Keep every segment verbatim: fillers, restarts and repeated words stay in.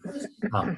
हाँ.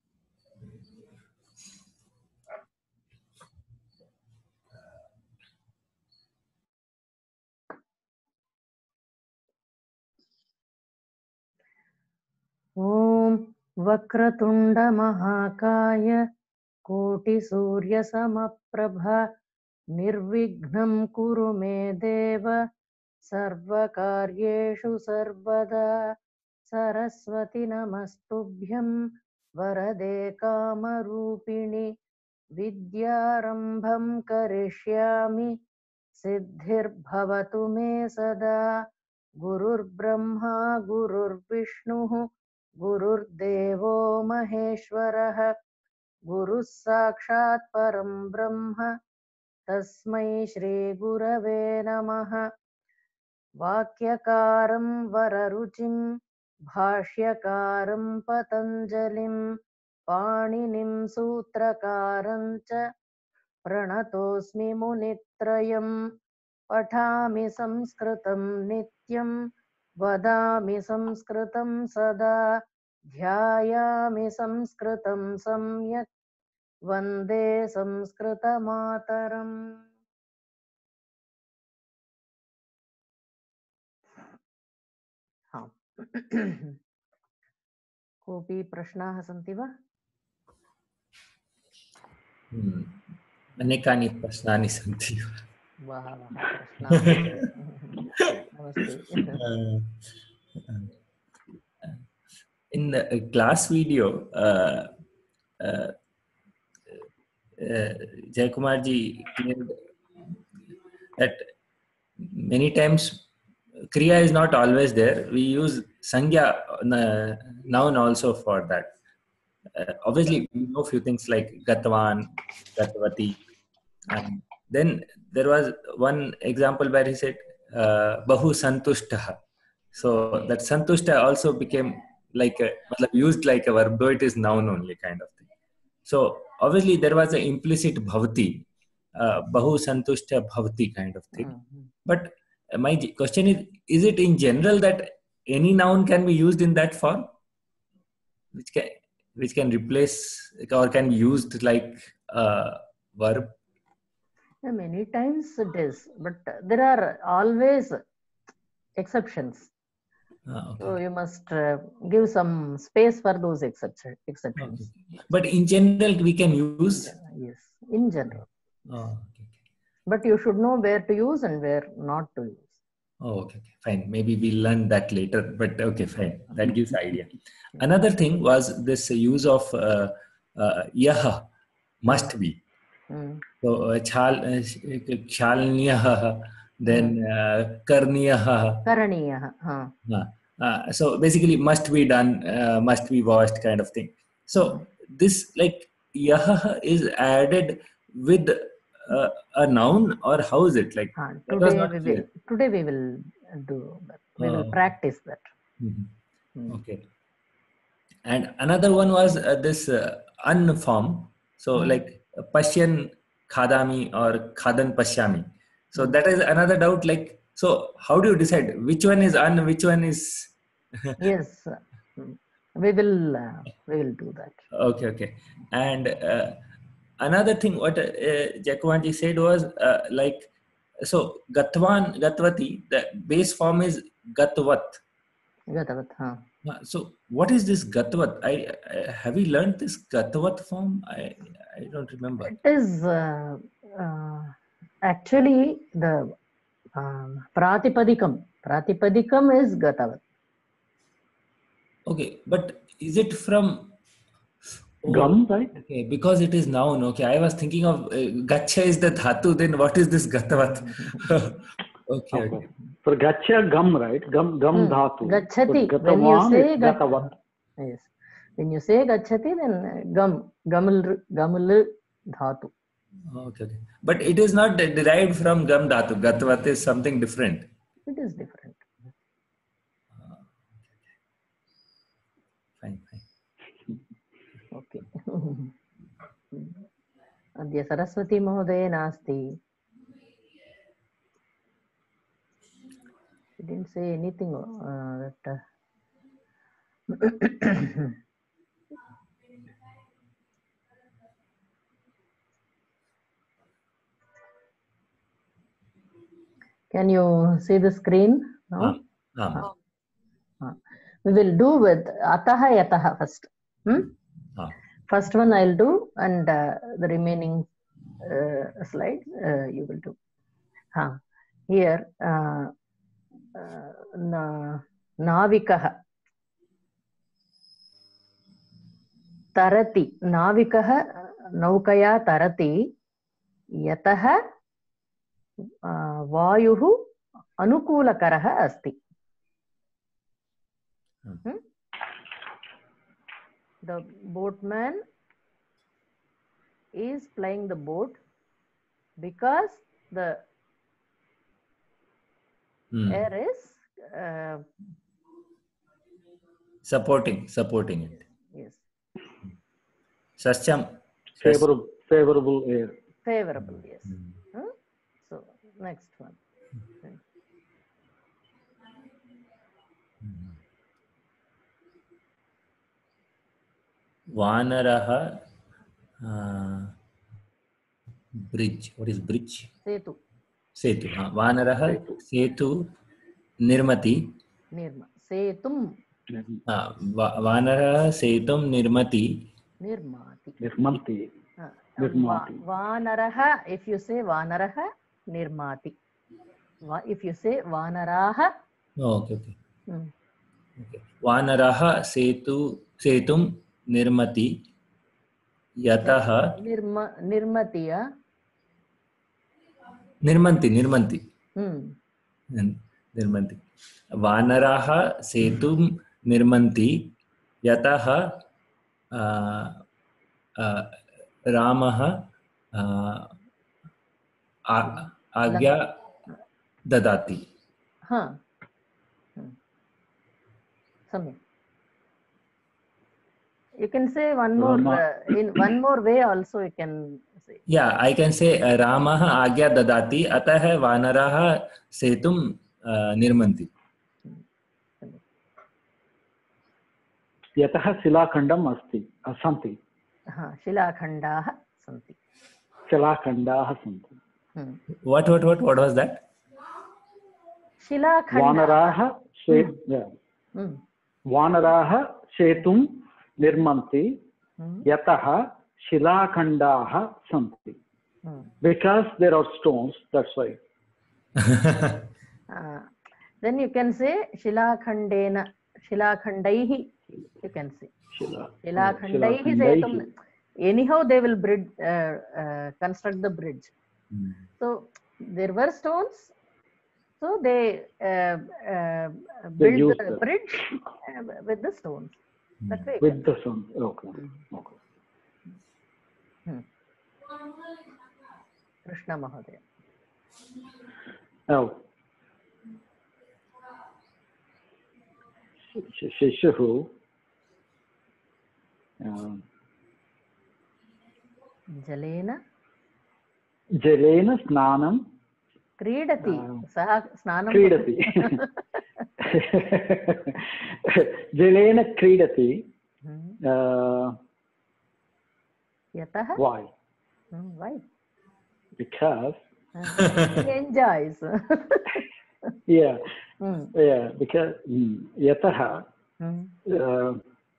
ॐ वक्रतुंड महाकाय कोटिसूर्यसमप्रभ निर्विघ्नं कुरु मे देव सर्वकार्येषु सर्वदा सरस्वती नमस्तुभ्यं वरदे कामरूपिणि विद्यारम्भं करिष्यामि सिद्धिर्भवतु मे सदा गुरुर्ब्रह्मा गुरुर्विष्णुः गुरुर्देवो महेश्वरः गुरुः साक्षात् परं ब्रह्म तस्मै श्रीगुरवे नमः। वाक्यकारं वररुचिं भाष्यकारं पतञ्जलिं पाणिनिं सूत्रकारं च प्रणतोऽस्मि मुनित्रयम्। पठामि संस्कृतं नित्यं वदामि संस्कृतं सदा ध्यायामि संस्कृतं सम्यक् वन्दे संस्कृतमातरम्। हाँ। कोऽपि प्रश्नाः सन्ति वा? अनेकानि प्रश्नानि सन्ति. बहवः प्रश्नाः. नमस्ते. In the class video, uh, uh, uh, Jayakumarji cleared that many times Kriya is not always there. We use Sangya uh, noun also for that. Uh, obviously, we know few things like Gatvan, Gatvati. And then there was one example where he said, uh, Bahu Santushtaha. So that Santushta also became like a, used like a verb, though it is noun only kind of thing. So obviously there was an implicit bhavati, uh, Bahu Santushta bhavati kind of thing. Mm-hmm. But my question is, is it in general that any noun can be used in that form? Which can, which can replace or can be used like a verb? Yeah, many times it is, but there are always exceptions. Ah, okay. So you must uh, give some space for those exception, exceptions. Okay. But in general, we can use? Yes, in general. Oh, okay. But you should know where to use and where not to use. Oh, okay, okay, fine. Maybe we'll learn that later, but okay, fine. That gives idea. Another thing was this use of uh, uh, yah, must be. Mm. So, uh, chal, uh, chalniyah, then uh, karniyah. Karaniyah. Huh. Uh, uh, so basically, must be done, uh, must be washed, kind of thing. So this like yah is added with uh, a noun, or how is it like? Uh, today we will. Today we will do that. We oh. will practice that. Mm-hmm. Mm. Okay. And another one was uh, this uh, an form. So mm. like uh, Pashyan Khadami or Khadan Pashyami. So mm. that is another doubt. Like, so how do you decide which one is an, which one is? Yes, we will. Uh, we will do that. Okay, okay. And uh, another thing, what uh, Jayakumarji said was uh, like, so Gatvan, Gatvati, the base form is Gatvat. Gatvat, huh. So what is this Gatvat? I, I have we learned this Gatvat form? I I don't remember. It is uh, uh, actually the um, Pratipadikam. Pratipadikam is Gatavat. Okay, but is it from oh, Gam, right? Okay, because it is noun. Okay, I was thinking of uh, Gacha is the Dhatu. Then what is this Gatavat? Okay, okay. okay. For Gacha, Gam, right? Gam, Gam hmm. Dhatu. Gachati. So, when you say Gatavat. Yes. When you say Gachati, then Gam, Gamul, Gamul Dhatu. Okay, okay. But it is not derived from Gam Dhatu. Gatavat is something different. It is different. Uh, fine, fine. Okay. Adya Saraswati Mahodaya Nasti. She didn't say anything uh, that uh, Can you see the screen now? Um, um, Uh, we will do with ataha yataha first. Hmm? um. First one I'll do, and uh, the remaining uh, slides uh, you will do. Huh. Here, uh, uh, na, navikah tarati. Navikah naukaya tarati yatah uh, vayuhu anukulakaraha asti. Hmm? The boatman is plying the boat because the Hmm. air is uh, Supporting, supporting it. yes, Sasyam. Favorable, favorable air. favorable. Yes. Hmm. Huh? So next one. Vanaraha uh, bridge. What is bridge? Setu. Setu. Uh, Vanaraha Setu. Setu Nirmati. Nirma. Setum Uh, Vanaraha Setum Nirmati. nirmati. Nirmanti. Uh, Nirmati. va, vanaraha. If you say vanaraha, nirmati. Va, if you say vanaraha. Oh, okay, okay. Hmm. Okay. Vanaraha Setu Setum Nirmati. Yataha Nirma, nirmatiya. Nirmanti. Nirmanti. Hmm. निर्मन्ति वानराः सेतुं निर्मन्ति यतः रामः आज्ञा ददाति. Huh. Hmm. Samyak. You can say one more uh, in one more way also you can say. Yeah, I can say uh, Ramah आज्ञा ददाति अतः वानराः सेतुं uh, निर्मन्ति. यतः शिलाखण्डम् अस्ति सन्ति. हाँ, शिलाखण्डाः सन्ति. शिलाखण्डाः सन्ति. What what what what was that? शिलाखण्डाः. वानराः से वानराः सेतुं निर्मन्ति यतः शिलाखण्डाः सन्ति. Because there are stones, that's why. uh, then you can say shilakhandena, shilakhandaihi. You can say Shila, shilakhandaihi setum. Anyhow, they will bridge, uh, uh, construct the bridge. Hmm. So there were stones. So they uh, uh, built the them. bridge uh, with the stones. Hmm. That way. With the stones. Okay. Okay. Hmm. Krishna Mahodaya. Oh. Shishuhu. Um, Jalena. Jalena snanam. Kridati. Saha snanam. Kridati. Jalena kridati. Uh, Yataha. Why? Hmm, why? Because uh, he enjoys. Yeah. Hmm. Yeah. Because mm, yataha. Hmm. Uh,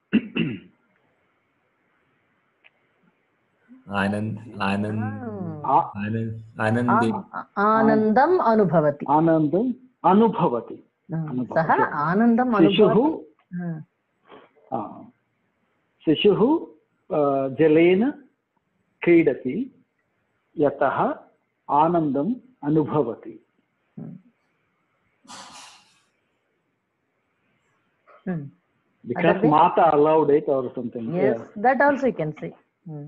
Anand, Anand, ah. Anand, Anandi. Anandam anubhavati. Anandam anubhavati. Saha anandam anubhavati. Shishuhu. Shishuhu jalena kridati yataha anandam anubhavati. Hmm. Because Mata allowed it or something. Yes, yeah. that also you can say. Hmm.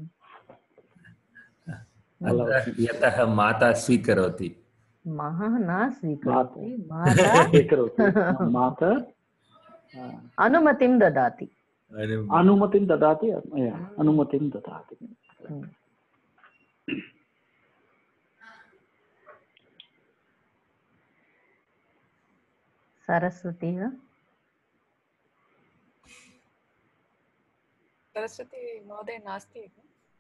यतः माता स्वीकरोति. माता न स्वीकरोति. माता स्वीकरोति. माता अनुमतिं ददाति. अनुमतिं ददाति. अनुमतिं ददाति. सरस्वती वा? सरस्वती महोदय नास्ति.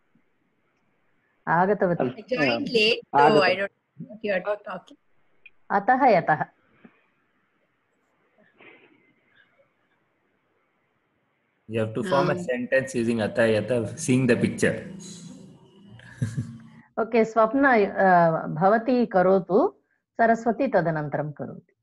आगतवती. I joined late, so I don't know what you are talking. अतः यतः. You have to form a sentence using atha yatha, seeing the picture. Okay, Swapna, uh, bhavati karotu, Saraswati tadanantaram karoti.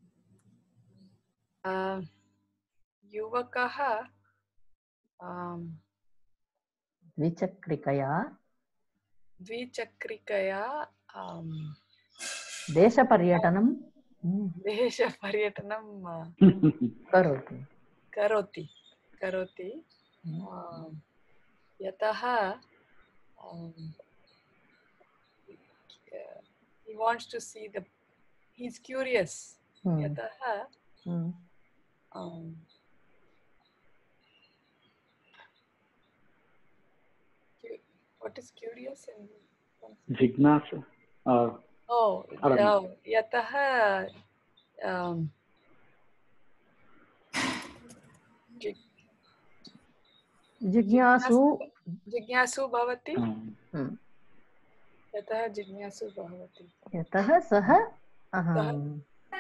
Uh, Yuvakaha um, Dvichakrikaya. Dvichakrikaya um, Deshaparyatanam. Deshaparyatanam Karoti. Karoti. Karoti. Um, Yataha um, he wants to see the, he's curious. Hmm. Yataha Hmm. um, what is curious in Jignasa. Uh, oh, uh, yataha um, Jignasu. Jignasu bhavati. Hmm. Yataha jignasu bhavati. Yataha saha aham.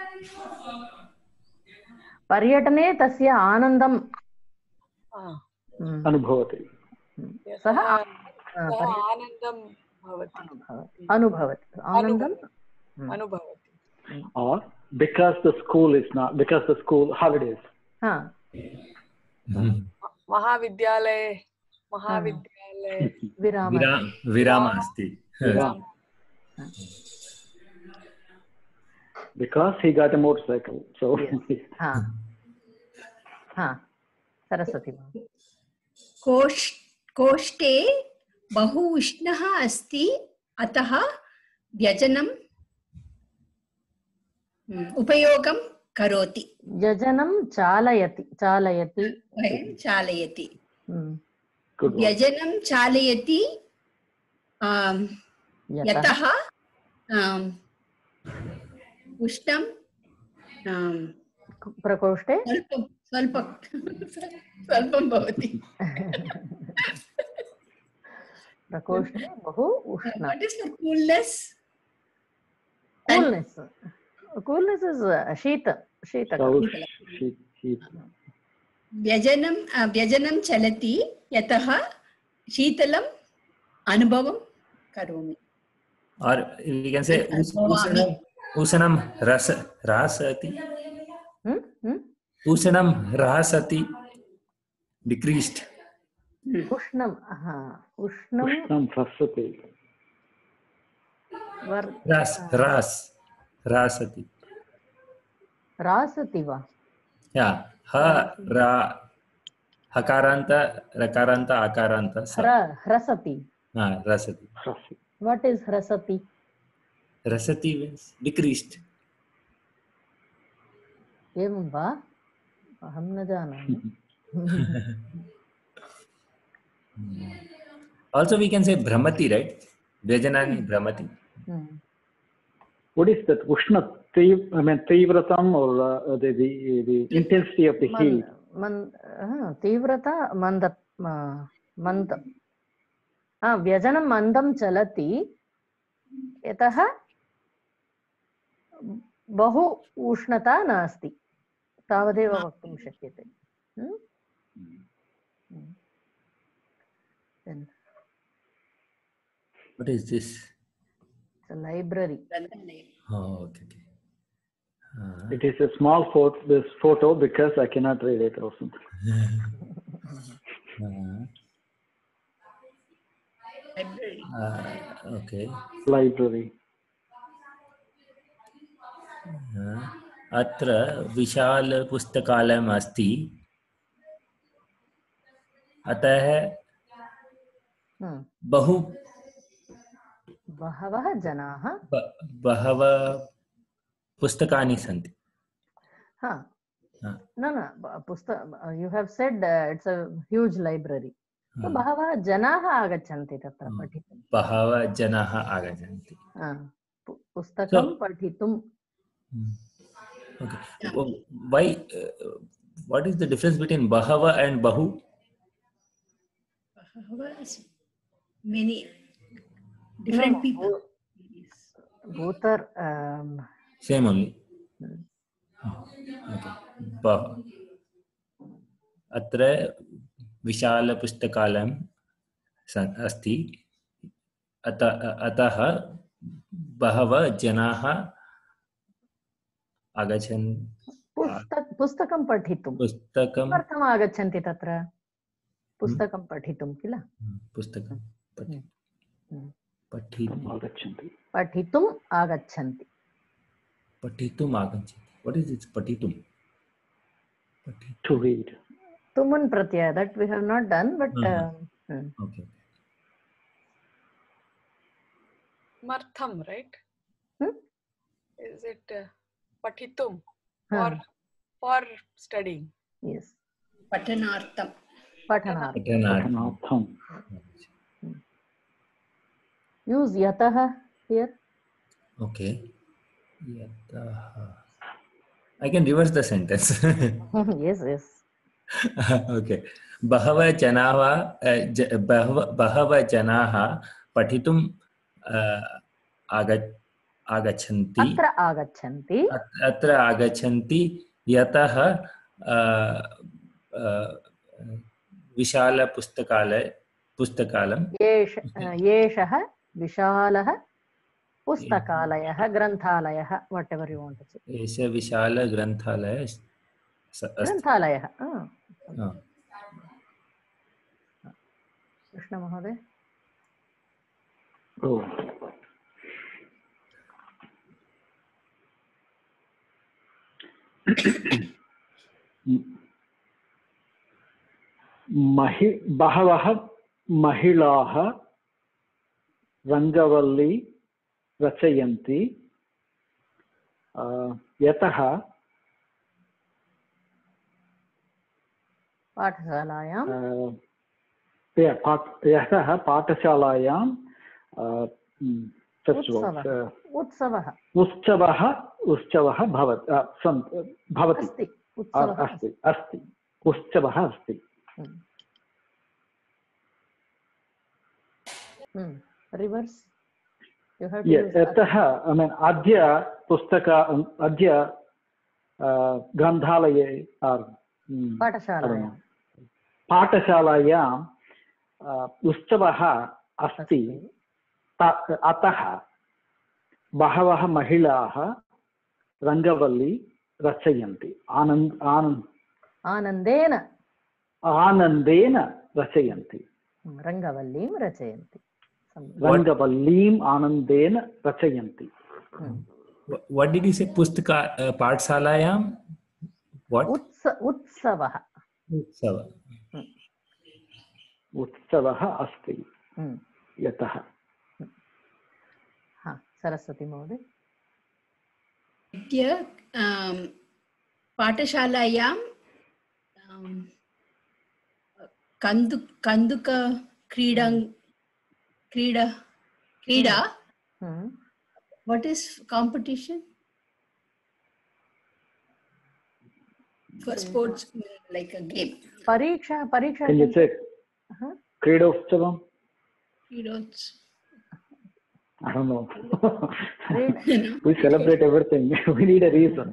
Paryatane tasya anandam Anubhavati. Saha anandam bhavati. Anubhavati. Anandam Anubhavati. Or because the school is not, because the school holidays. Huh. Mahavidyalaya. Mahavidyalaya. Virama. Virama asti. Virama. Because he got a motorcycle. So. Yes. Huh. Huh. Saraswati. कोष् कोष्ठे बहु उष्णः अस्ति अतः व्यजनं उपयोगं करोति. व्यजनं चालयति. चालयति. चालयति. व्यजनं चालयति यतः उष्णं प्रकोष्ठे स्वल्पं स्वल्पं भवति. प्रकोष्ठे बहु उष्णं. What is the coolness? Coolness. Coolness is शीत. शीत. व्यजनं व्यजनं चलति यतः शीतलम् अनुभवं करोमि. Or we can say usanam usanam rasa rasati. Hmm? Hmm? Usanam rahasati, decreased. Ushnam, aha. Ushnam. Ushnam rasati. Ras, ras, rasati. Rasati va? Yeah. Ha, ra, hakaranta, rakaranta, akaranta. Hra, hrasati. Ah, rasati. What is hrasati? Rasati means decreased. एवं वा? अहं न जानामि. Also we can say brahmati, right? Vyajanani brahmati. What is that? Ushna, I mean tivratam or uh, the, the the intensity of the heat? Man, uh, tivrata mandat uh, mand. Ah, vyajanam mandam chalati. यतः बहु उष्णता नास्ति. तावदेव वक्तुं शक्यते. What is this? It's a library. Oh, okay, okay. Uh, it is a small photo, this photo, because I cannot read it also. uh, uh, okay. Library. Uh, अत्र विशाल पुस्तकालयम् अस्ति. अतः बहु बहवः जनाः बहवः पुस्तकानि सन्ति. हाँ. No, no. पुस्तक. You have said uh, it's a huge library. So बहवः जनाः आगच्छन्ति तत्र पठितुं. बहवः जनाः आगच्छन्ति. पुस्तकं पठितुं. Okay. Well, why? Uh, what is the difference between bahava and bahu? Bahava is many different no, people. Both are um, Same only. Hmm. Okay. Bah. अत्र विशालपुस्तकालयम् अस्ति. अतः बहवः जनाः आगच्छन् पुस्तक पुस्तकं पठितुं पुस्तकं किमर्थम् आगच्छन्ति तत्र? पुस्तकं पठितुं किल? पुस्तकं पठितुम् आगच्छन्ति. पठितुम् आगच्छन्ति. पठितुम् आगच्छन्ति. What is it? पठितुं. To read. Tumun pratyaya, that we have not done, but Uh-huh. uh, hmm. Okay. Martham, right? Hmm? Is it uh, patitum Huh. or for studying? Yes. पठनार्थं Pathanartham. पठनार्थं. Use yatah here. Okay. Yatah. I can reverse the sentence. Yes, yes. Okay. बहवः जनाः बहवः जनाः पठितुम् आग आगच्छन्ति. अत्र आगच्छन्ति. अत्र आगच्छन्ति यतः विशालपुस्तकालय पुस्तकालयम् एष एषः विशालः पुस्तकालयः ग्रन्थालयः whatever you want to say. एष विशालग्रन्थालयः ग्रन्थालयः. हाँ. कृष्ण महोदय. Oh. महि बहवः महिलाः रङ्गवल्ली रचयन्ति यतः पाठशालायां यतः पाठशालायां उत्सवः उत्सवः उत्सवः भवति अस्ति. अस्ति अस्ति उत्सवः अस्ति. रिवर्स्. यतः अद्य पुस्तक अद्य ग्रन्थालये पाठशालायां पाठशालायाम् उत्सवः अस्ति. अतः बहवः महिलाः रङ्गवल्ली रचयन्ति. आनन्द आनन्द आनन्देन आनन्देन रचयन्ति. रङ्गवल्लीं रचयन्ति. रङ्गवल्लीम् आनन्देन रचयन्ति. What did you say? पुस्तका पाठशालायां what? उत्सवः. उत्सवः. उत्सवः अस्ति यतः. हाँ, सरस्वती महोदय. अद्य पाठशालायां कन्दु कन्दुक क्रीडा क्रीडा क्रीडा what is competition for sports, like a game? परीक्षा परीक्षा. Can you say क्रीडोत्सवं? Credos. I don't know. We celebrate everything. We need a reason.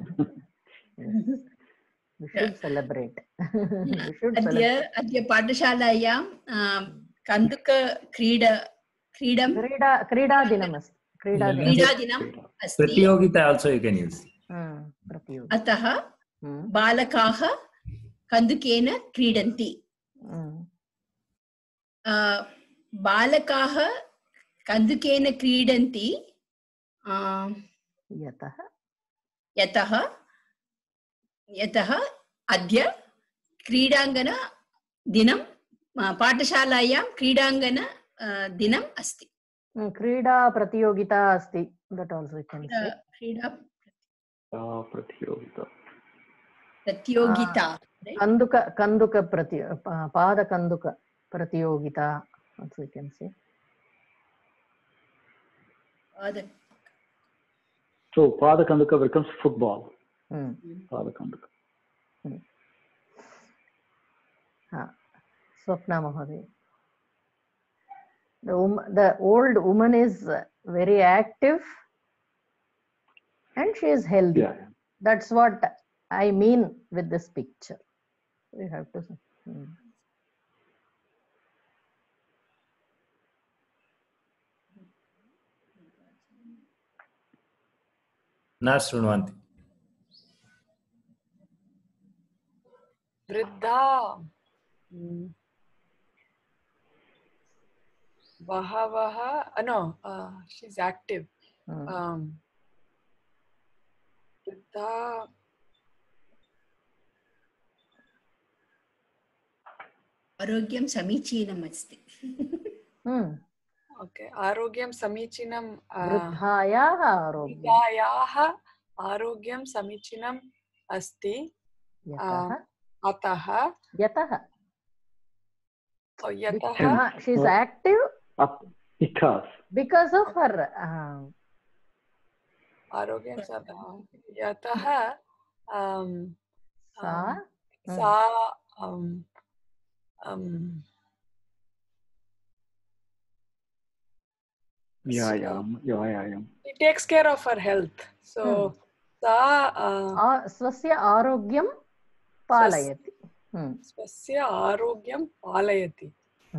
We should celebrate. We should अद्य celebrate. अद्य पाठशालायां कन्दुक क्रीडा क्रीडा क्रीडा क्रीडादिनम् अस्ति. क्रीडादिनं. क्रीडादिनम् अस्ति. प्रतियोगिता also you can use. प्रतियोगिता. अतः बालकाः कन्दुकेन क्रीडन्ति. बालकाः कन्दुकेन क्रीडन्ति यतः यतः यतः अद्य क्रीडाङ्गण दिनं पाठशालायां क्रीडाङ्गण दिनम् अस्ति. क्रीडा प्रतियोगिता अस्ति. That also you can say. क्रीडा प्रतियोगिता. प्रतियोगिता. कन्दुक कन्दुक प्रति पादकन्दुक प्रतियोगिता also you can say. So Padakanduka becomes football. Hmm. Padakanduka. Hmm. Ha. Swapna Mahoday. The, um, the old woman is very active and she is healthy. Yeah. That's what I mean with this picture. We have to. Hmm. न शृण्वन्ति. वृद्धा बहवः no uh, she's active. Hmm. um वृद्धा आरोग्यं समीचीनम् अस्ति. Hmm. Okay आरोग्यं समीचीनं वृद्धायाः आरोग्यं वृद्धायाः आरोग्यं समीचीनम् अस्ति यतः अतः यतः यतः uh, she is active because because of her uh, आरोग्यं यतः सा सा um, um, व्यायाम व्यायाम she takes care of her health. So सा uh, स्वस्य आरोग्यं पालयति. स्वस्य आरोग्यं पालयति.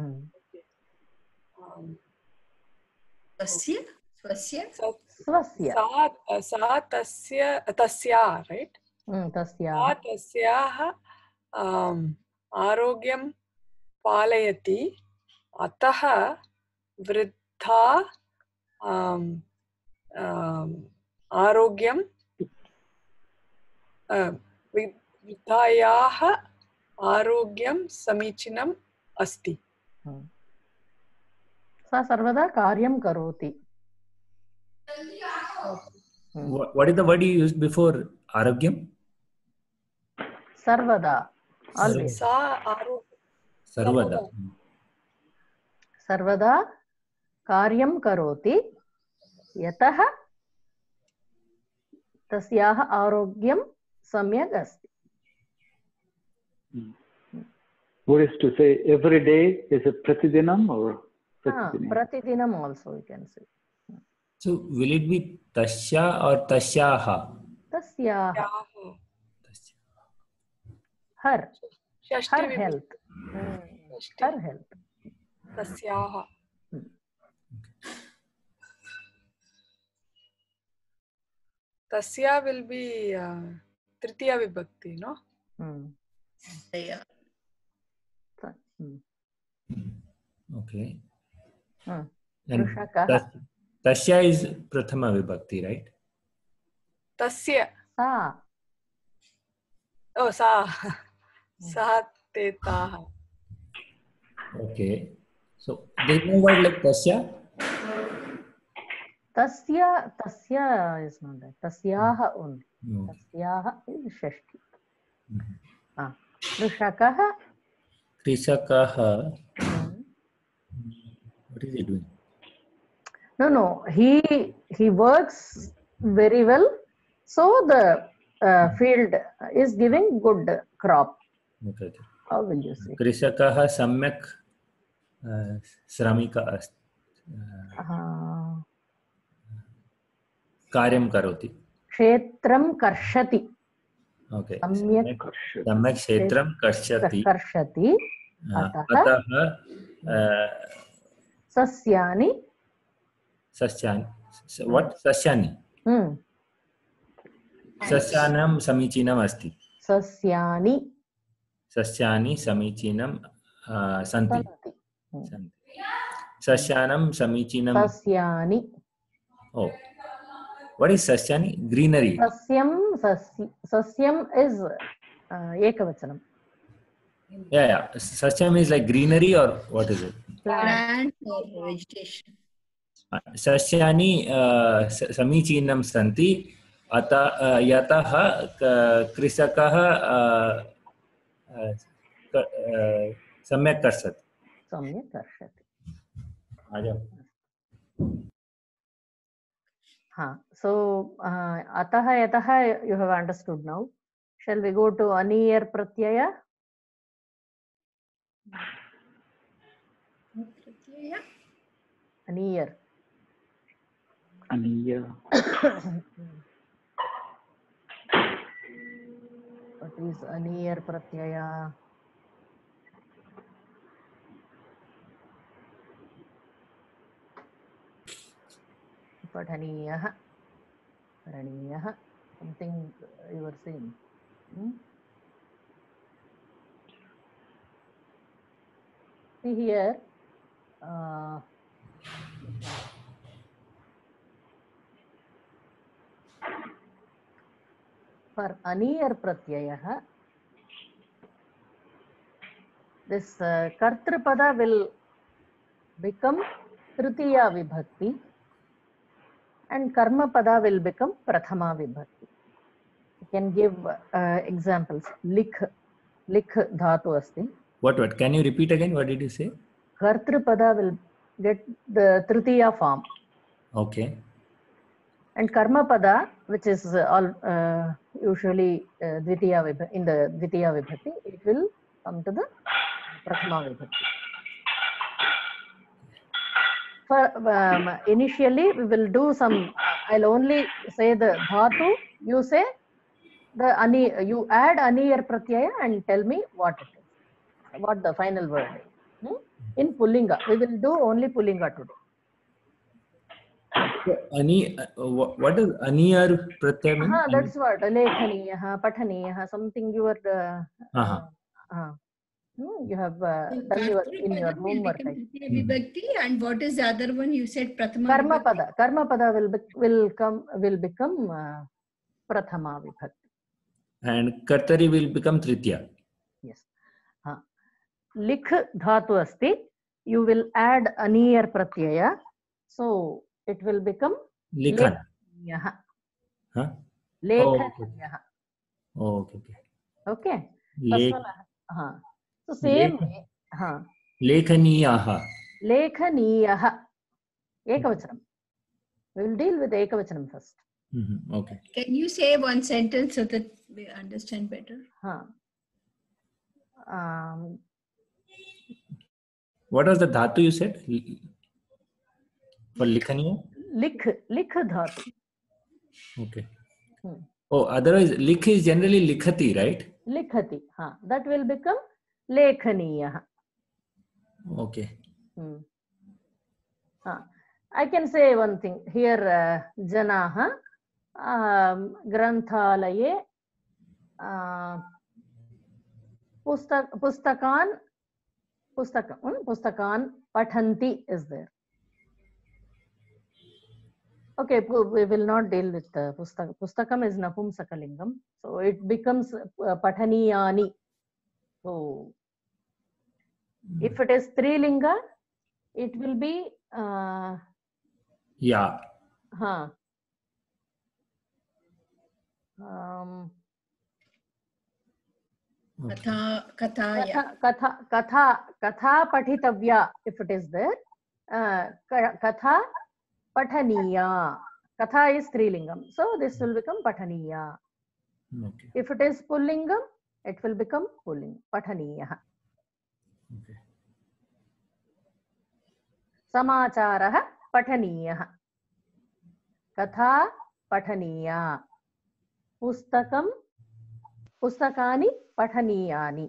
स्वस्य स्वस्य स्वस्य सा सा तस्य तस्याः राइट तस्याः तस्याः आरोग्यं पालयति अतः वृद्धा आरोग्यं वृद्धायाः आरोग्यं समीचीनम् अस्ति. सा सर्वदा कार्यं करोति. What is the word you used before आरोग्यम? सर्वदा. Always. सा आरोग्यं सर्वदा. सर्वदा कार्यं करोति यतः तस्याः आरोग्यं सम्यक् अस्ति. What is to say every day? Is it pratidinam or pratidinam? Pratidinam also you can say. So will it be tasya or tasyaha? Tasyaha. Her. Her health. Her health. Tasyaha. Tasya will be uh, Tritiya Vibhakti, no? Hmm. Yeah. Okay. Hmm. And tas, tasya is Prathama Vibhakti, right? Tasya. Sa. Oh, sa. Sa te taha. Okay. So there is no word like tasya? Tasya, tasya is not that. Tasyaha only. No. Tasyaha is shashti. Mm-hmm. Ah. Krishakaha. Krishakaha. Mm-hmm. What is he doing? No, no. He he works very well. So the uh, field is giving good crop. Okay. Okay. How will you say? Krishakaha samyak shramika asti. कार्यं करोति. क्षेत्रं कर्षति. Okay. सम्यक् सम्यक् क्षेत्रं कर्षति. कर्षति. अतः सस्यानि सस्यानि what सस्यानि सस्यानां समीचीनम् अस्ति. सस्यानि सस्यानि समीचीनं सन्ति. सस्यानां समीचीनं सस्यानि. Oh. What is sasyani? Greenery. Sasyam, sasy, sasyam is uh, ekavachanam. Yeah, yeah. Sasyam is like greenery or what is it? Plant or vegetation. Sasyani uh, samichinam santi ata yatah krisakah samyak karshati. Samyak karshati. Ajam. Huh. So, uh, ataha yataha you have understood now. Shall we go to aniyar pratyaya? Pratyaya? Aniyar. Aniyar. is aniyar pratyaya? Padhaniyah, karaniyah, something you were saying. Hmm? See here, uh, for aniyar pratyaya, this uh, kartripada will become tritiya vibhakti and karma pada will become prathama vibhakti. You can give uh, examples. Likh, likh dhatu asti. What, what? Can you repeat again? What did you say? Kartripada will get the tritiya form. Okay. And karma pada, which is uh, all uh, usually uh, dvitiya vibhakti, in the dvitiya vibhakti, it will come to the prathama vibhakti. For, um, initially, we will do some. I'll only say the dhatu. You say the ani. You add aniyar pratyaya and tell me what it is, what the final word is. Hmm? In Pullinga, we will do only Pullinga today. So, ani, uh, what, what does aniyar pratyaya mean? Uh-huh, that's what lekhaniyah, pathaniyah, something you were. Uh, uh-huh. uh, uh, hmm, you have uh, So done your in your Kartripada will homework. become I think. Tritiya Vibhakti, and what is the other one you said? Prathama Karma Vibhakti? pada, karma pada will be, will come will become uh, prathama vibhakti. And kartari will become tritiya. Yes. Uh, likh dhatu asti. You will add aniyar pratyaya, so it will become Likhan. lekhaniyah. Huh? Lekhaniyah. Oh, okay. Okay. Okay. Lek, uh, so same lek, way. Uh, lekhaniyah. lekhaniyah. Ekavachanam. We will deal with ekavachanam first. Mm-hmm. Okay. Can you say one sentence so that we understand better? Huh. Um, What was the dhatu you said? For likhaniya? likh, likh dhatu. Okay. Hmm. Oh, otherwise, likh is generally likhati, right? Likhati. Huh. That will become lekhaniyah. Okay. Hmm. Huh. I can say one thing here. Uh, janaha um, granthalaye uh, pustak, pustakan pustak, hmm? pustakan pathanti is there. Okay, we will not deal with the pustakam. Pustakam is napumsakalingam, so it becomes uh, pathaniyani. So if it is trilinga, it will be uh, yeah. huh. Um, Katha, kathaya. katha, katha, katha pathitavya. If it is there, uh, katha pathaniya. Katha is trilingam, so this will become pathaniya. Okay. If it is pullingam, it will become pulling pathaniya. Okay. Samacharah pathaniya. Katha pathaniya. Pustakam pustakani pathaniyani.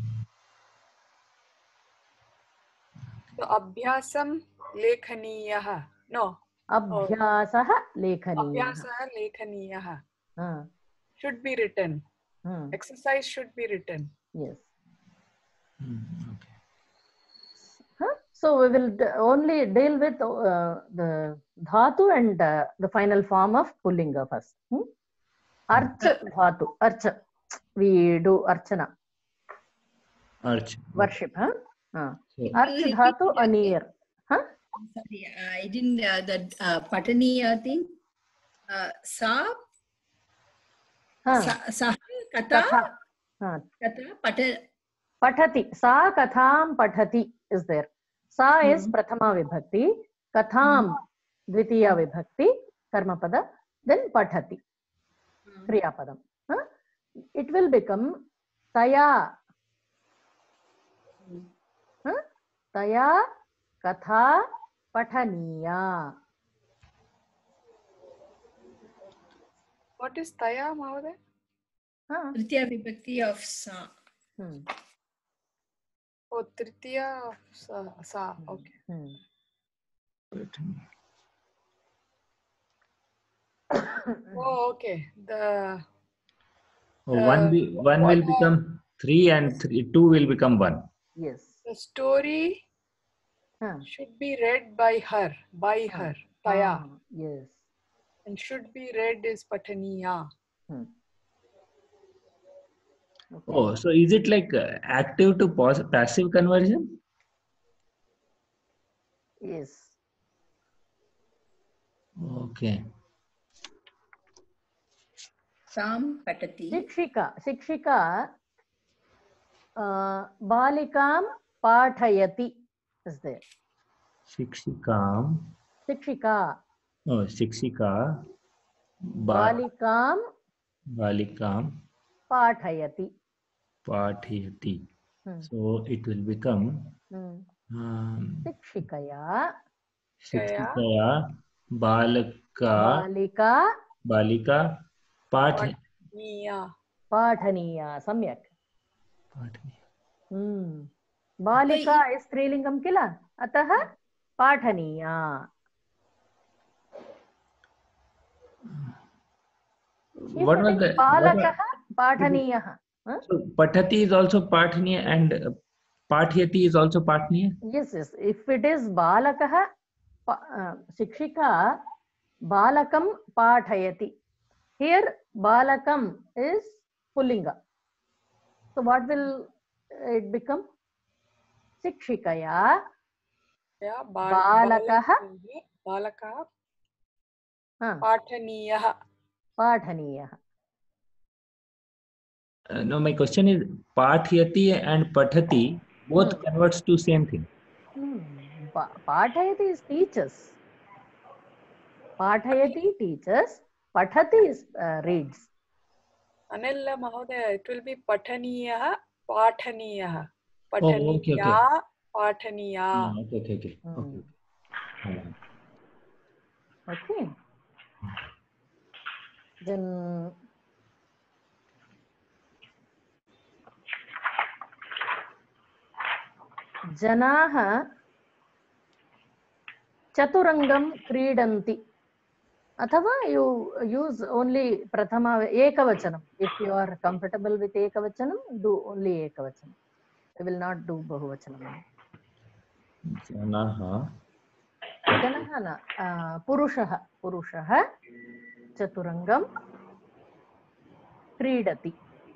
So abhyasam lekhaniyah. No. Abhyasah lekhaniyah. Abhyasah lekhaniyah. Uh, should be written. uh, Exercise should be written. yes. Mm, okay. Huh? So we will d- only deal with uh, the dhatu and uh, the final form of pullinga first. Hmm? Archa dhatu. Archa. We do archana. Arch. Worship. Huh? Uh. So, Archa dhatu anir. Huh? Sorry, I didn't, uh, the uh, pataniya thing. Uh, sa, Huh. sa, sa, katha, Katha. Huh. katha, pata. Pathati. Sa katham pathati is there. Sa is Hmm. prathama vibhakti. Katham dvitiya vibhakti. Karmapada. Then pathati. Kriyapadam. Huh? It will become taya. Huh? Taya katha pathaniya. What is Taya, Mahoday? Huh. Tritiya vibhakti of sa. Hmm. Oh, Tritiya of sa. sa. Okay. Hmm. Oh, okay. The Oh, uh, one be, one what will become three and three, two will become one. Yes. the story Huh. should be read by her, by Huh. her, Taya, Ah, yes. and should be read is Pataniya. Hmm. Okay. Oh, so is it like uh, active to pos- passive conversion? Yes. Okay. Sam patati. Shikshika. Shikshika uh, balikam pathayati is there. Shikshikam. Shikshika. Oh, Shikshika. Ba- Balikam Balikam pathayati. Pathayati. Hmm. So it will become Hmm. um, Shikshikaya Shikshikaya Balaka balika Balika Path Pataniya. pathaniya. Samyak. Pathaniya. Hmm. Balika is strilingam kila. Ataha pathaniya. If What it was is the balakaha what- pathaniyaha. Huh? So Pathati is also Pathaniya and uh, Pathyati is also Pathaniya? Yes, yes. If it is balakaha, pa- uh, shikshika balakam pathayati. Here balakam is pullinga. So what will it become? Shikshikaya Yeah, bal- balakaha balakaha huh, Pataniya. pathaniyaha. Uh, no, my question is Pathyati and Pathati both Hmm. converts to same thing. Hmm. Pa- Pathayati is teaches. Pathayati teaches. Pathati is uh, reads. Anil Mahodaya, it will be Pataniya, Pataniya. Oh, okay, okay. Pataniya, Pataniya. Ah, okay, okay, okay. Hmm. Okay. Uh, Okay. Then janaah chaturangam kridanti. Athava you use only prathama ekavachanam. If you are comfortable with ekavachanam, do only ekavachanam. You will not do bahuvachanam. Janaha. Janaha na uh, purushaha purushaha chaturangam kridati.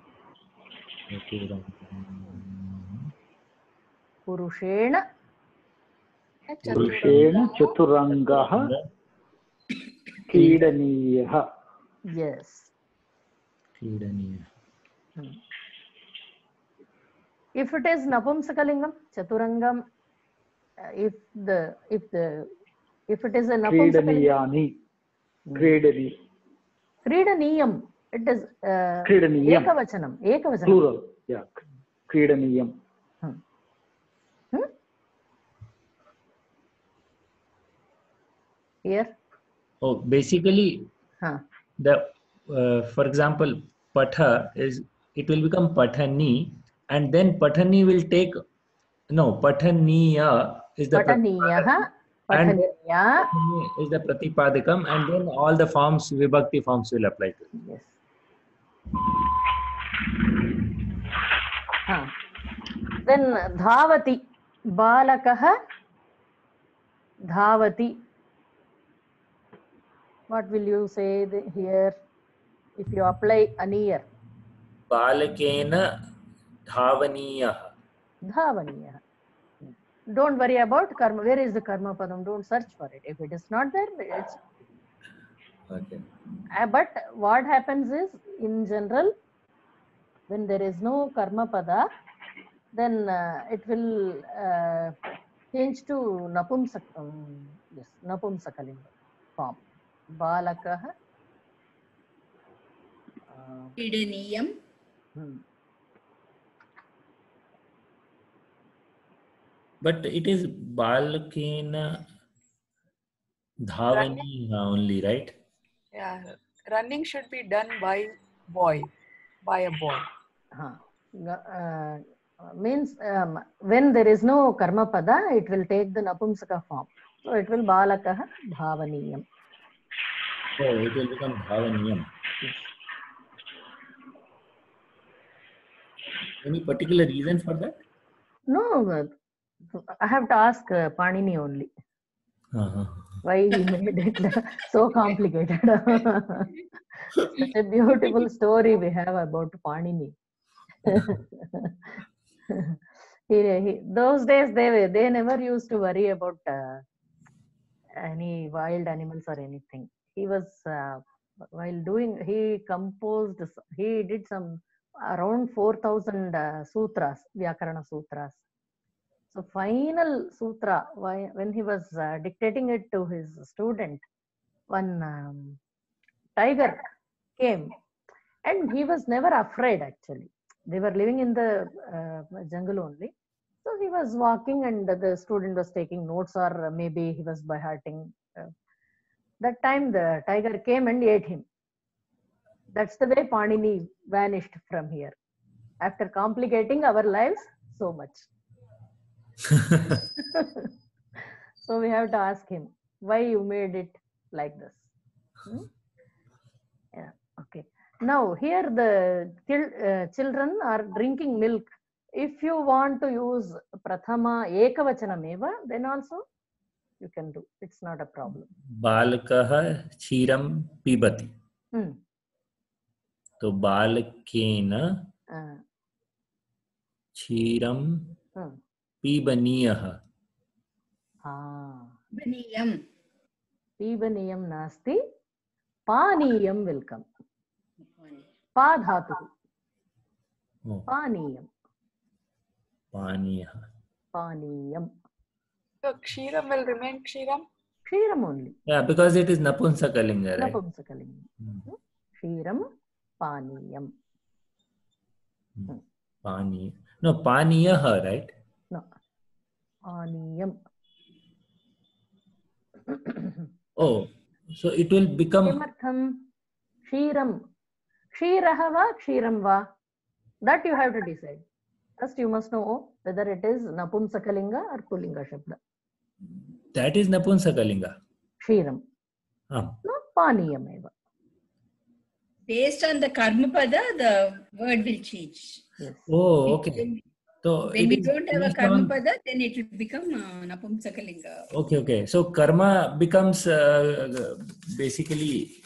Purushena पुरुषेण चतुरङ्गः क्रीडनीयः. yes. Kridaniya. Hmm. If it is napumsakalingam chaturangam, uh, if the if the if it is a napumsakalingam क्रीडनीयानि क्रीडनि kridaniyam, it is uh, क्रीडनीयम् ekavachanam ekavachanam. plural. Yeah, क्रीडनीयम्. Hmm. Hmm? Here Oh, basically huh. the uh, for example Patha is it will become Pathani and then Pathani will take no Pathaniya is the Pataniyaha and pataniya. Pathani is the Pratipadikam and then all the forms Vibhakti forms will apply to it. Yes. Huh. Then dhavati balakah dhavati. What will you say the, here if you apply aniyar? Balakena Dhavaniya. Dhavaniya. Don't worry about karma. Where is the karma padam? Don't search for it. If it is not there, it's. Okay. Uh, but what happens is, in general, when there is no karma pada, then uh, it will uh, change to napumsak. Um, yes, napumsakalinga form. Balakah. Uh, Kridaniyam. hmm. But it is Balakena Dhavaniya only, right? Yeah, running should be done by boy. by a boy. Huh. Uh, means um, when there is no karma pada, it will take the napumsaka form. So it will balakah bhavaniyam. Oh, it will become bhavaniyam. Yes. Any particular reason for that? No, I have to ask uh, Panini only. Uh-huh. Why he made it so complicated. Such a beautiful story we have about Panini. he, he, those days they were, they never used to worry about uh, any wild animals or anything. He was uh, while doing, he composed, he did some around four thousand uh, sutras, Vyakarana sutras. So final sutra, why, when he was uh, dictating it to his student, one um, tiger came, and he was never afraid actually. They were living in the uh, jungle only. So he was walking and the student was taking notes, or maybe he was by hearting. Uh, that time the tiger came and ate him. That's the way Panini vanished from here. After complicating our lives so much. So we have to ask him, why you made it like this? Hmm? Yeah, okay. Now here the uh, children are drinking milk. If you want to use prathama ekavachanam eva, then also you can do. It's not a problem. Balakah kshiram pibati. Hmm. So balakena Uh, kshiram hmm. pibaniyah. Ah. Baniyam. Pibaniyam nasti, paniyam will come. Pa dhatu. Oh. Paniyam. Paniyah. Paniyam. So Kshiram will remain Kshiram? Kshiram only. Yeah, because it is Napunsakalinga, right? Napumsakalingam. Hmm. Kshiram, paniyam. Hmm. Pani. No, paniyah, right? No. Paniyam. Oh, so it will become. Kimartham? Kshiram. Kshiraha va, kshiram va. That you have to decide. First you must know whether it is Napumsakalinga or Pullinga Shabda. That is Napunsakalinga. Kshiram. Ah. No, paniyam eva. Based on the karma pada, the word will change. Yes. Oh, okay. So When we is don't have a based karma on- pada, then it will become uh, Napumsakalinga. Okay, okay. So karma becomes uh, basically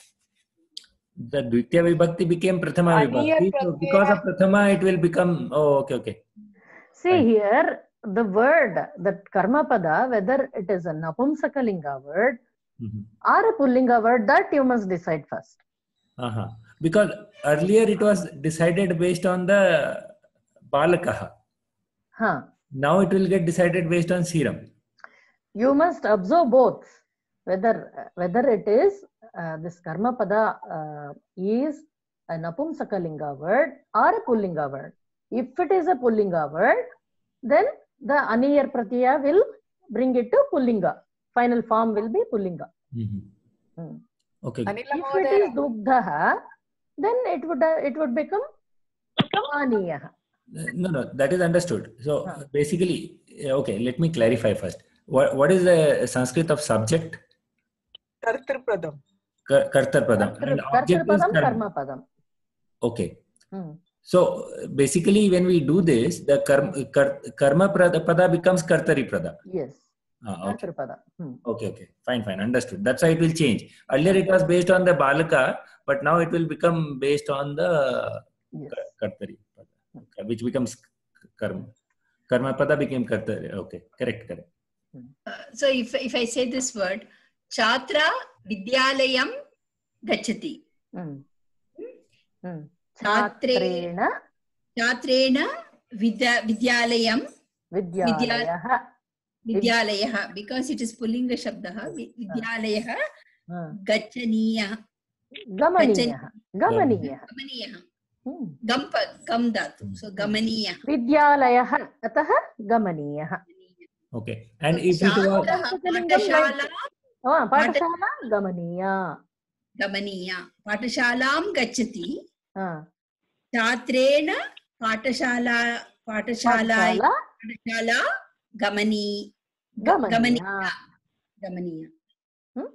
the Dvitya Vibhakti became Prathama Aniya Vibhakti. So because of Prathama, it will become. Oh, okay, okay. See Right. here, the word, that karma pada, whether it is a Napumsakalinga word Mm-hmm. or a Pullinga word, that you must decide first. Uh-huh. Because earlier it was decided based on the Balakaha. Huh. Now it will get decided based on Serum. You must observe both, whether whether it is uh, this karma pada uh, is a Napumsakalinga word or a Pullinga word. If it is a Pullinga word, then the Aniyar Pratyaya will bring it to Pullinga. Final form will be Pullinga. Mm-hmm. Hmm. Okay. Anila If it is Mahodaya, Dugdhaha, then it would uh, it would become Aniyaha. No, no, that is understood. So Huh. basically, okay, let me clarify first. What what is the Sanskrit of subject? Kartripradam. Kar- Kartarpadam. And object is Kartrapadam, karma. karma padam. Okay. Hmm. So basically, when we do this, the karma, kar, karma prada, pada becomes kartari prada. Yes. Ah, okay. Kartrapada. Hmm. Okay, okay. Fine, fine. Understood. That's why it will change. Earlier it was based on the balaka, but now it will become based on the Yes. kartari pada, which becomes karma. Karma pada became kartari. Okay, correct, correct. Uh, so if, if I say this word, Chatra Vidyalayam Gachati. Hmm. Hmm. Chatre- Chatrena Chatrena Vidya, Vidyalayam Vidyalayah. Vidyalayah, because it is Pullinga Shabdaha, Vidyalayah Hmm. Gachaniya. Gamaniyah. Gamaniyah. Gamaniyah. Hmm. Gampa, Gam Dhatu. So Gamaniya. Vidyalayah. Atah Gamaniyah. Okay. And if it was Patashala Oh, Patashala Gamaniya. Gamaniya. Patashalam Gachati. Ah. छात्रेण पाठशाला पाठशाला पाठशाला पाठशाला गमनी गमनीया गमनीया Hmm?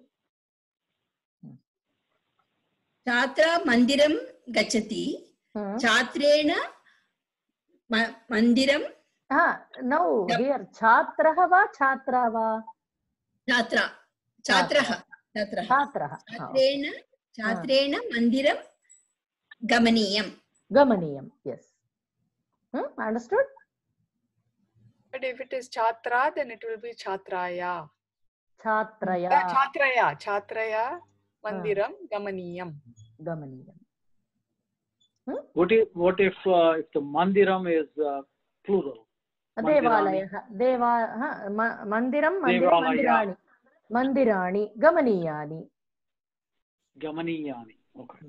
छात्रा मन्दिरं गच्छति Hmm. छात्रेण म- मन्दिरं Ah, now here छात्रः वा छात्रा वा छात्रा छात्रः छात्रः छात्रः छात्रेण छात्रेण मन्दिरं गमनीयं गमनीयं yes hmm? Understood? But if it is chatra, then it will be chatraya. छात्रया Uh, chatraya, chatraya, mandiram, gamaniyam. गमनीयं What if what if uh, if the mandiram is uh, plural? देवालयः देवा हा, म- मन्दिरं मन्दिरं देवालया. मन्दिराणि मन्दिराणि गमनीयानि Gamaniyani. Okay.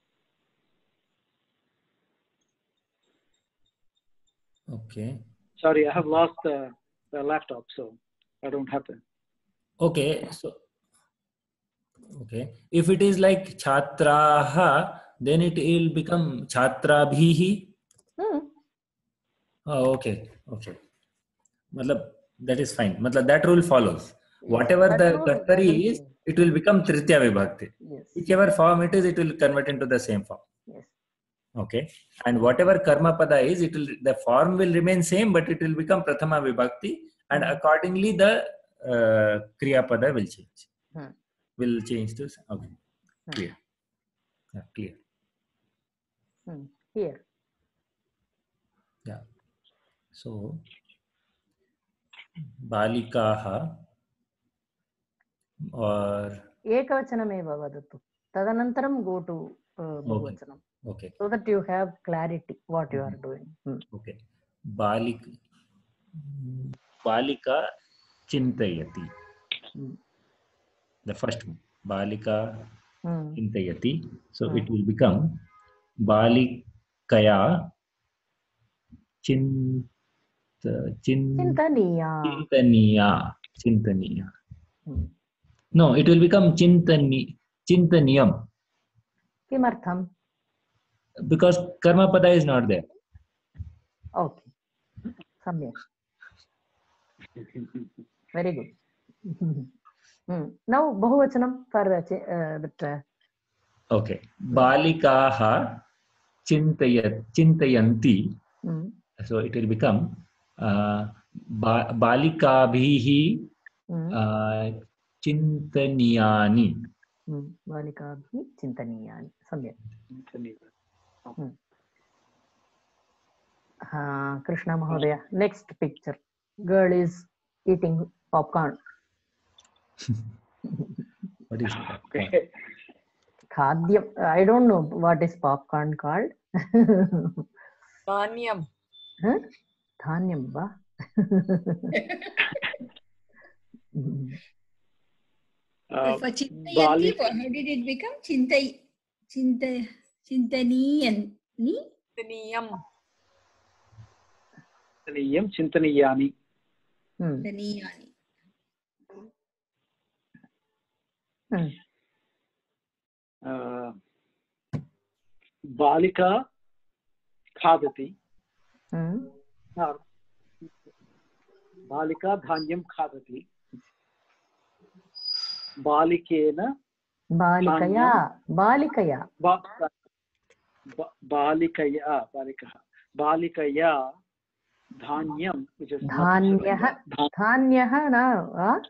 Okay. Sorry, I have lost the, the laptop, so I don't have them. Okay. So, okay. If it is like Chhatraha, then it will become Chhatrabhihi. Hmm. Oh, okay. Okay. Matlab, that is fine. Matlab, that rule follows. Whatever That the rule Kartari doesn't is, change. it will become Tritya Vibhakti. Yes. Whichever form it is, it will convert into the same form. Yes. Okay. And whatever Karma Pada is, it will the form will remain same, but it will become Prathama Vibhakti, and accordingly the uh, Kriya Pada will change. Hmm. Will change to okay. Hmm. Clear. Yeah, clear. Hmm. Here. Yeah. So Balikaha or एकवचनमेव वदतु तदनन्तरं go to uh, बहुवचनं okay. so that you have clarity what you are doing. Hmm. Okay. Balik Balika Chintayati. Hmm. The first one. Balika Hmm. Chintayati. So Hmm. it will become Balikaya Chint Chin चिन्तनीया Chintaniya. Chintaniya. Hmm. No, it will become Chintani Chintaniyam किमर्थं? because Karma Pada is not there. Okay. सम्यक्. Very good. Hmm. Now बहुवचनं for uh, that. Uh, Okay. Balikaha Chintayat Chintayanti. hmm. So it will become uh, ba- Balikabhihi Hmm. uh, Chintaniyani. Hmm. बालिकाभिः चिन्तनीयानि सम्यक्. Hmm. Uh, Krishna Mahodaya, next picture. Girl is eating popcorn. What is that? Okay. Khadyam. I don't know what is popcorn called. Dhanyam. Huh? Dhanyam va? Uh, For Chintayanti, Balik- how did it become? Chintai, Chinta, Chintaniyani? Dhaniyam. Chintaniyam, Chintaniyani. Hmm. Chintaniyani. Hmm. Uh, Balika Khadati. Hmm. Uh, Balika Dhanyam Khadati. Balikena Balikaya. Balikaya. ba, ba, Balikaya Balikaha. Balikaya Dhanyam, which is Dhanyah. Dhanyah na. Huh?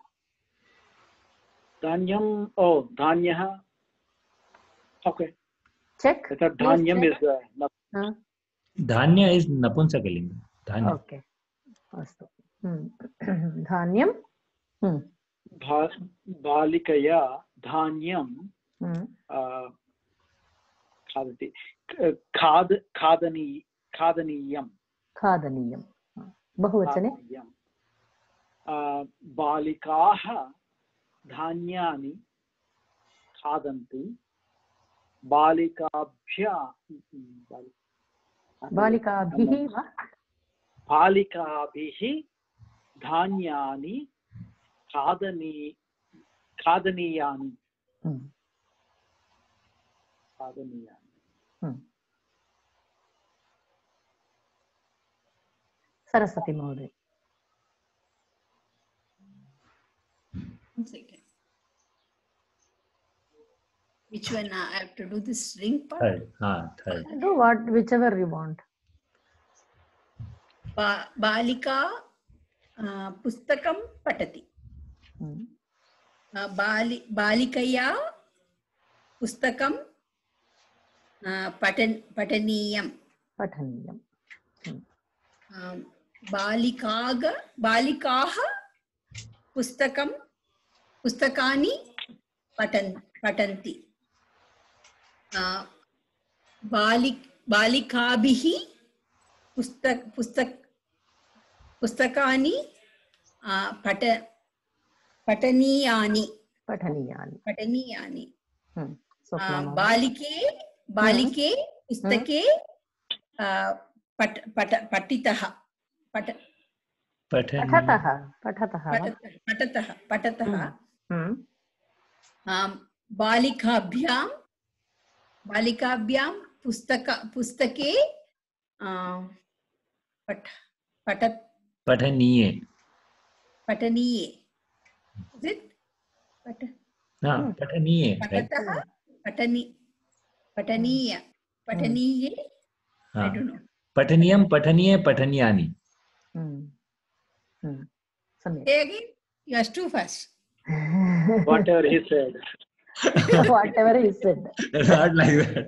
Dhanyam, oh, Dhanyah. Okay. Check. I thought Please Dhanyam check. is uh, not. Huh? Dhanya is Napunsakalinga. Dhanya. Okay. Astu. Hmm. Dhanyam. Hmm. Ba, Balikaya Dhanyam Hmm. uh, Khadati. Khad, Khadani, Khadaniyam. Khadaniyam. बहुवचने Khadaniyam. Uh, Balikaha Dhanyani Khadanti. Balikabhya. बालिकाभिः वा? Balikabhihi Dhanyani Khadani Khadaniyani. Hmm. Khadaniyani. Hmm. Saraswati Mahoday. One second. Which one? I have to do this ring part? Third. Ah, third. Do what, whichever you want. Ba Balika uh, Pustakam Patati. Hmm. Uh, Bali Balikaya Pustakam uh, Patan Pataniyam. Pataniyam. Hmm. Um, Balikaga Balikaha Pustakam Pustakani Patan Patanti. Uh, Balik Balikabhihi Pustak Pustak Pustakani uh, Pata Pataniyani. Pataniyani. Pataniyani. Hmm. Uh, Balike Balike Pustake uh, Pat Pat Patitaha. Pat Patataha. Patataha. Patataha. Patataha. Hmm. Um, Balikabhyam Balikabhyam Pustaka Pustake uh, Pat Patat Pataniye. Pataniye. Is it? Pat Ah, Hmm. Pataniye. Right? Patataha Patani Pataniya. Pataniye. I Ah. don't know. Pataniyam, Pataniye, Pataniyani. Hmm. Hmm. Samyak. Say again. You are too fast. Whatever he said. Whatever he said. Not like that.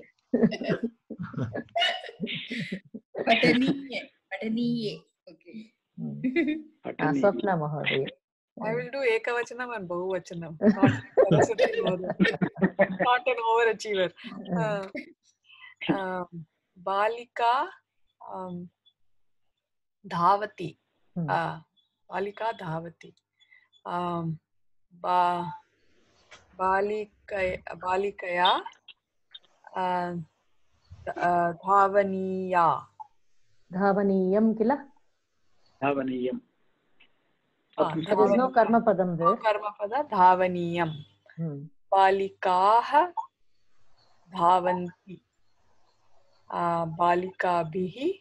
Pataniye. Pataniye. Okay. Hmm. Ah, Patani. Swapna Mahoday. I will do Ekavachanam and Bahuvachanam. Not Saraswati Mahoday. Not an overachiever. Uh, um, Balika um, Dhavati. Hmm. Uh, Balika Dhavati. Um, ba, Balikaya, Balikaya uh, uh, Dhavaniya. Dhavaniyam kila. Dhavaniyam. Ah, There is no karma padam there. Karmapada Dhavaniyam. Hmm. Balikaah Dhavanti. Uh, Balikabhihi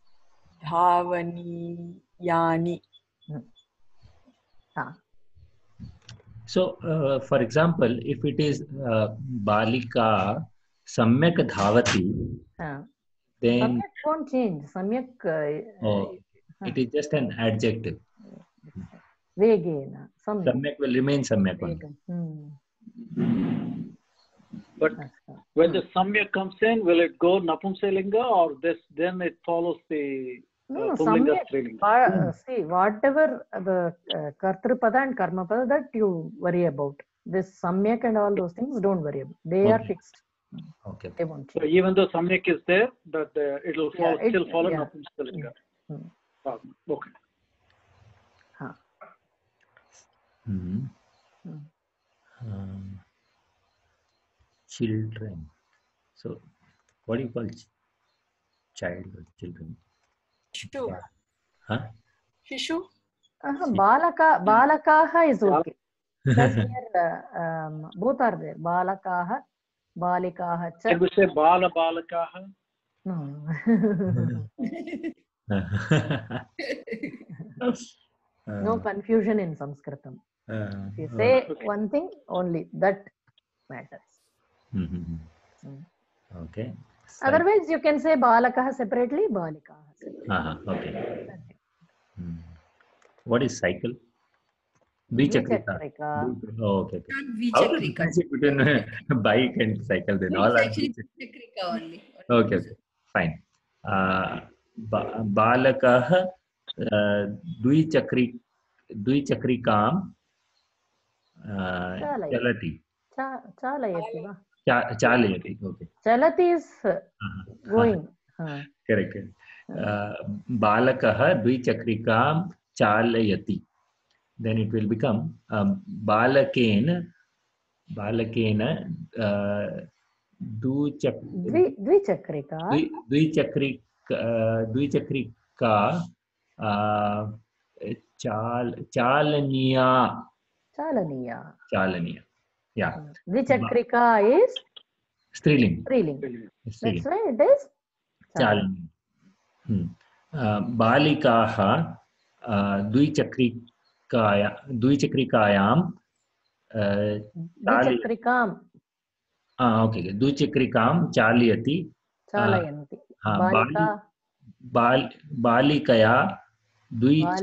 Dhavaniyani. Ah. So, uh, for example, if it is uh, Balika Samyak Dhavati, Ah. then Samyak won't change. Samyak. Uh, oh, it is just an adjective. Vegena. Samyak. Samyak will remain Samyak one. Hmm. But when the samyak comes in, will it go Napumsalinga or this? Then it follows the No, uh, Pullinga Samyak. Strilinga. Uh, see, whatever the uh, Kartrupada and Karmapada that you worry about. This Samyak and all those things, don't worry about. They Okay. are fixed. Okay. They won't So change. even though samyak is there, that uh, it will Yeah, follow, it- still follow yeah. Napumsalinga. Hmm. Ah, okay. Huh. Hmm. Hmm. Um, children. So, what do you call ch- child or children? Shishu. Huh? Shishu. Uh, Balaka, Balakaha is okay. Because here uh, um, both are there. Balakaha, Balikaha. Cha. Can we say Bala Balakaha? No. No confusion in Sanskritam. Uh, If you say one thing, only that matters. mhm. Hmm. Okay. Otherwise, you can say Balakaha separately, Balikaha separately. Uh-huh. Okay. Hmm. What is cycle? Dvichakrika. Dvichakrika. Oh, okay. okay. Not How to Vichakrika. differentiate between uh, bike and cycle then? No, All it's are actually Dvichakrika. Vichakrika only. Okay, okay. Fine. Uh, ba- Balakah uh, Dvichakri Dvichakrikam uh, Chalayati. Chalati. Cha, chalayati va. Cha- Chalayati. Okay. Chalati is uh, Uh-huh. going. Huh. Correct. correct. Uh, Balakah Dvichakrikam Chalayati. Then it will become um, Balakena Balakena uh, Duchak Dvi, Dvichakrika. Dvi Dvichakrik uh, Dvichakrika uh, Chal Chalaniya Chalaniya. Chalaniya. Yeah. Dvichakrika is Striling. Striling. Striling. That's why it is Chalaniya. Hmm. बालिकाः द्विचक्रिकाया द्विचक्रिकायां द्विचक्रिकां okay द्विचक्रिकां चालयति चालयन्ति बालिका बाल बालिकया द्विच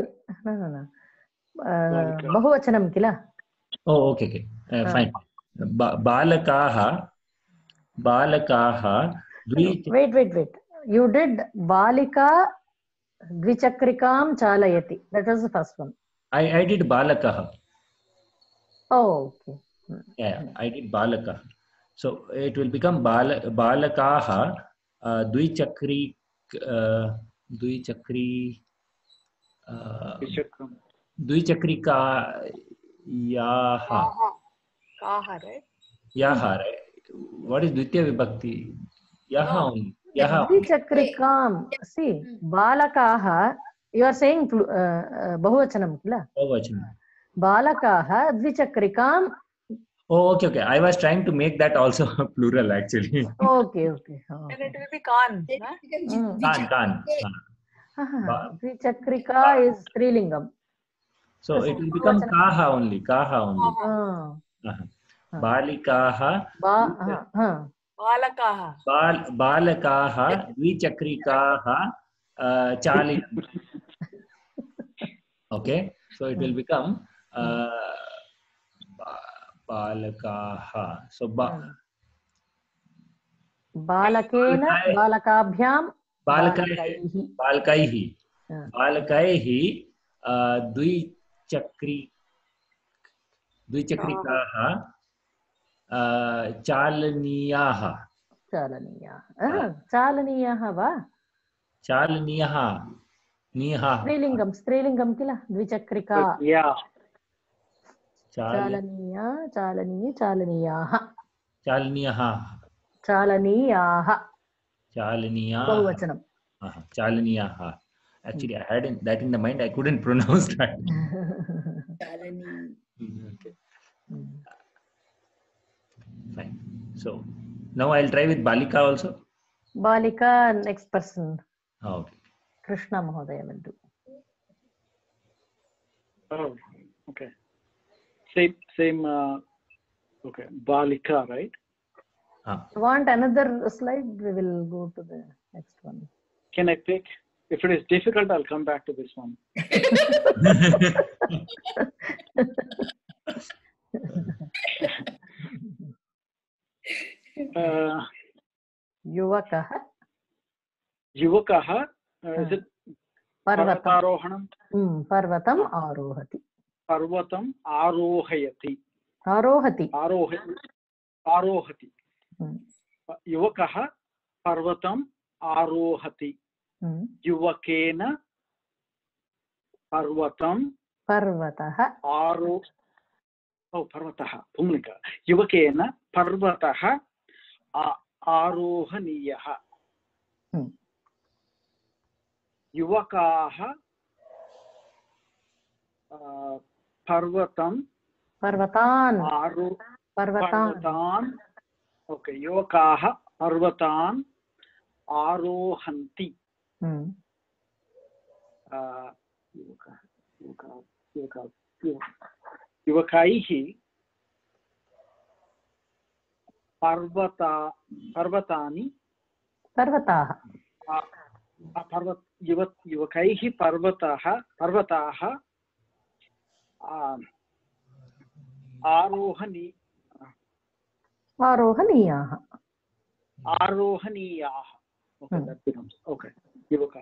बहुवचनं किल ओ ओके ओके फैन् बालकाः बालकाः wait wait wait you did बालिका द्विचक्रिकां चालयति that was the first one I I did बालकः oh okay yeah I did बालकः so it will become बाल बालकाः द्विचक्री द्विचक्री द्विचक्रिकायाः काः right याः right what is द्वितीय विभक्ति याः याः द्विचक्रिकां see बालकाः you are saying बहुवचनं किल बहुवचनं बालकाः द्विचक्रिकां oh okay okay I was trying to make that also plural actually okay okay oh. and it will be kan kan kan dvichakrika is strilingam so it will become kaha only kaha only balikaah balakaah bal balakaah dvichakrikaah chaliyanti okay so it will become uh, balakaah so ba बालकेन बालकाभ्यां बालकैः बालकैः बालकैः द्विचक्री द्विचक्रिकाः चालनीयाः चालनीयाः चालनीयाः वा चालनीयः नीयः स्त्रीलिङ्गं स्त्रीलिङ्गं किल द्विचक्रिका चालनीया चालनीय चालनीयाः चालनीयः चालनीयाः चालनीयाः बहुवचनं चालनीयाः actually I had in, that in the mind I couldn't pronounce that chalani okay fine so now I'll try with balika also balika next person okay Krishna Mahodaya will do oh okay same same uh, okay balika right ah. Want another slide we will go to the next one can I pick if it is difficult I'll come back to this one uh, युवकः युवकः is it पर्वतारोहणं पर्वतम् आरोहति पर्वतम् आरोहयति आरोहति आरोहति आरोहति युवकः पर्वतम् आरोहति युवकेन पर्वतं पर्वतः आरो ओ पर्वतः पुंलिङ्ग युवकेन पर्वतः आरोहणीयः युवकाः पर्वतं पर्वतान् आरो पर्वतान् okay युवकाः पर्वतान् आरोहन्ति युवकैः पर्वता पर्वतानि पर्वताः पर्वत युव युवकैः पर्वतः पर्वताः आरोहणी आरोहणीयाः आरोहणीयाः okay that becomes okay युवकः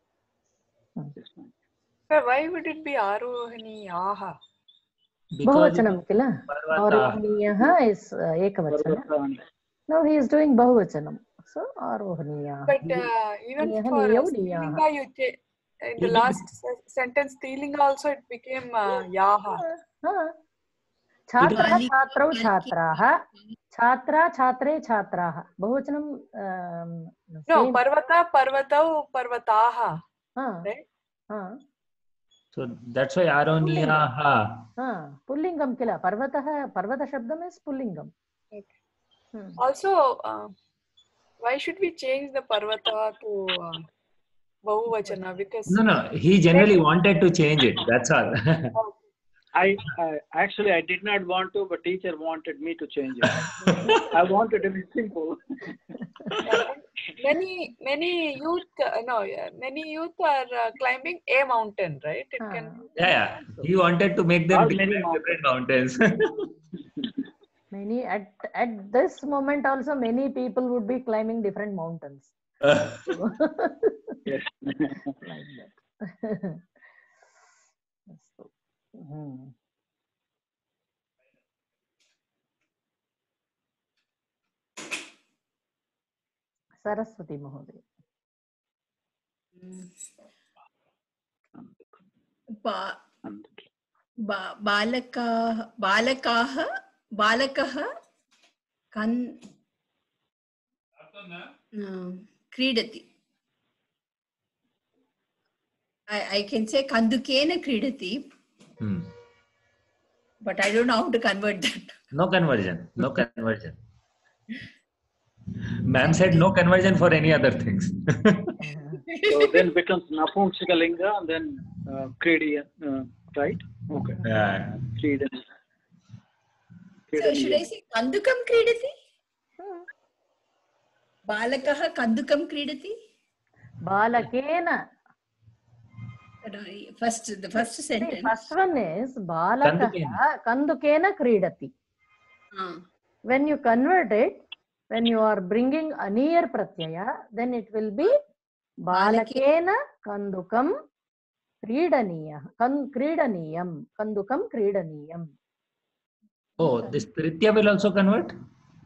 why would it be आरोहणीयाः बहुवचनं किल आरोहणीयः is एकवचनं now he is doing बहुवचनं so आरोहणीयाः but uh, even for Strilinga you in the last sentence Strilinga also it became uh, yaha छात्रः छात्रौ छात्राः छात्रा छात्रे छात्राः बहुवचनं no पर्वता पर्वतौ पर्वताः right so that's why आरोहणीयाः पुल्लिङ्गं किल पर्वतः पर्वतशब्दम् is पुल्लिङ्गं also uh, why should we change the parvata to uh, Bahuvachana because No, no. He generally wanted to change it. That's all. I, I actually I did not want to, but teacher wanted me to change it. I wanted to be simple. many many youth uh, no yeah, many youth are uh, climbing a mountain, right? It can Yeah, yeah. He wanted to make them Not different, many different mountains. Many at at this moment also many people would be climbing different mountains. So, Yes. like that. So, hmm. Saraswati Mahoday. बा बा- बालकाः बालकाः बालकः कन् न, क्रीडति I, I can say kandukena kridati, Hmm. but I don't know how to convert that. No conversion. No conversion. Ma'am said no conversion for any other things. So then becomes Napunsakalinga and then uh, Kridi, uh, right? Okay. Yeah. Kridi. So should I say kandukam kridati? Balakaha kandukam kridati? Balakena. First, the first sentence. The first one is Balakaha Kandukena Kridati. Uh. When you convert it, when you are bringing a near pratyaya, then it will be Balakena Kandukam Kridaniya. Kridaniyam. Kandukam Kridaniyam. Oh, this Tritya will also convert?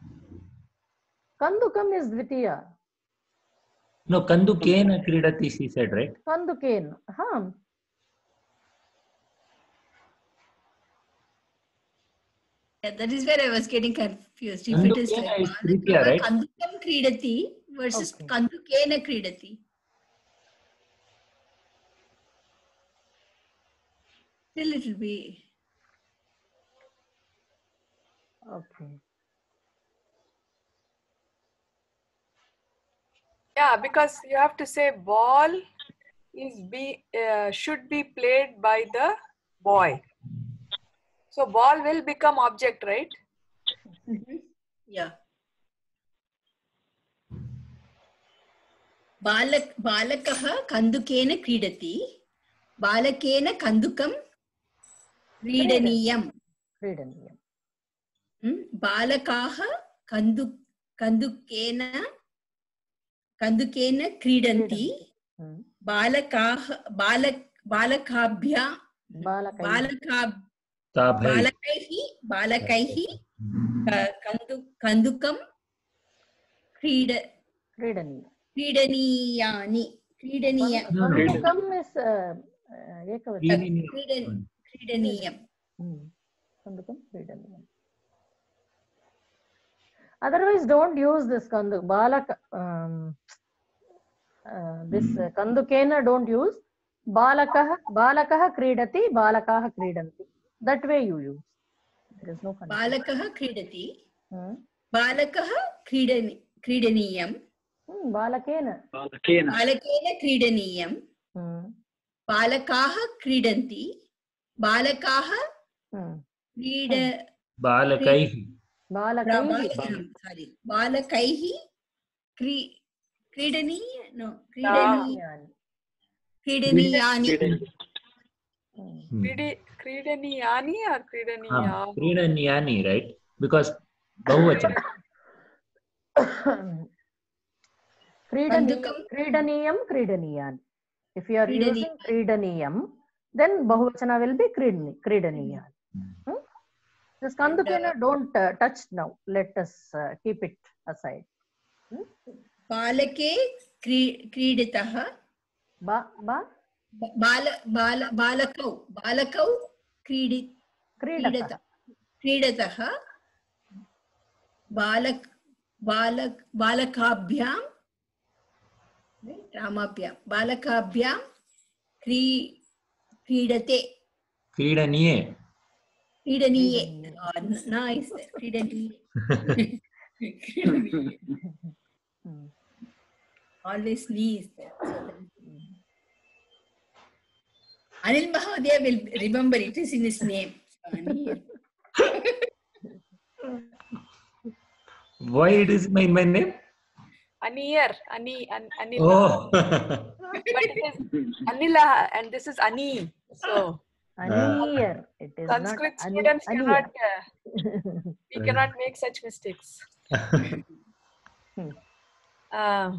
Kandukam is Dvitiya. No, Kandukena Kridati, she said, right? Kanduken. Huh. Yeah, that is where I was getting confused. If Kandukena it is like is Tritya, right? Kandukam kridati versus Okay. Kandukena kridati. Still it will be. Okay. yeah, because you have to say ball is be uh, should be played by the boy. So ball will become object, right? Mm-hmm. Yeah. Balak balakaha kandukena kridati. Balakena kandukam kridaniyam. Kridaniyam. Hmm? Balakaha kandu kandukena kandukena kridanti. Hmm. Balakaha balak balakabhya Balakai. balakab Tabhai. balakaihi balakaihi ka- kandu kandukam krida Kridaniya. kridaniyani kridaniya No, no. Kandukam is uh, uh, Ekavachana. kridan kridaniyam. Hmm. Kandukam Kridaniyam. Otherwise, don't use this Kandu. Balak, um, uh, this uh, Kandukena don't use. Balakah, Balakah Kridati, Balakaha Kridanti. That way you use. There is no confusion. Balakaha kridati Hmm. balakaha kridani kridaniyam Hmm. Balakena. Balakena. balakena kridaniyam Hmm. balakaha kridanti balakaha Hmm. krida Balakaihi. Balakai. Balakaihi, sorry, balakaihi kri kridani no kridani kridaniyani. Hmm. Kridi Kridaniyani or Kridaniya? Um, Kridaniyani, right? Because Bahuvachana. Kridaniyam, Kandukam. Kridaniyam, Kridaniyan. If you are Kridani- using Kridaniyam, then Bahuvachana will be Kridani, Kridaniyan. Hmm? This Kandukena don't uh, touch now. Let us uh, keep it aside. Hmm? Balake kri kridataha Ba, ba, bala bala balakau balakau kridi Kridata. क्रीडतः बालक बालक बालकाभ्यां रामाभ्यां बालकाभ्यां क्री क्रीडते Kridaniye. क्रीडनीये nice क्रीडनीये Hmm. always knee is there. Anil Mahodaya will remember it is in his name. Anil. Why it is in my, in my name? Aniyar, Ani, an, Anil. Oh. But it is Anila and this is Ani. So Aniyar. It is Sanskrit not ani, students Aniya. cannot, uh, we cannot make such mistakes. Hmm. Uh,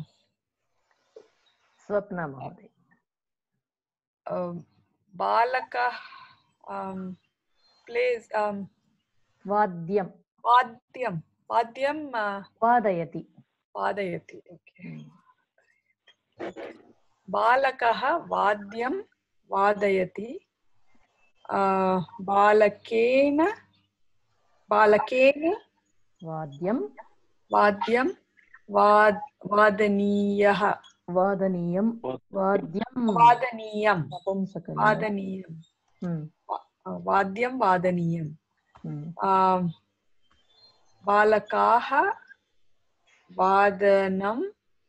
Swapna Mahoday. um, Balaka um, plays um, Vadyam. Vadyam. Vadyam uh, Vadayati. Vadayati. Okay. Hmm. Balakaha Vadyam Vadayati. Uh, Balakena Balakena Vadyam. Vadyam Vad Vadaniyah. Vadaniyam. Vadyam. Vadaniyam. Napumsakalingam. Vadaniyam. Hmm. Va- Vadyam Vadaniyam. Hmm. Um, Balakaha Vadanam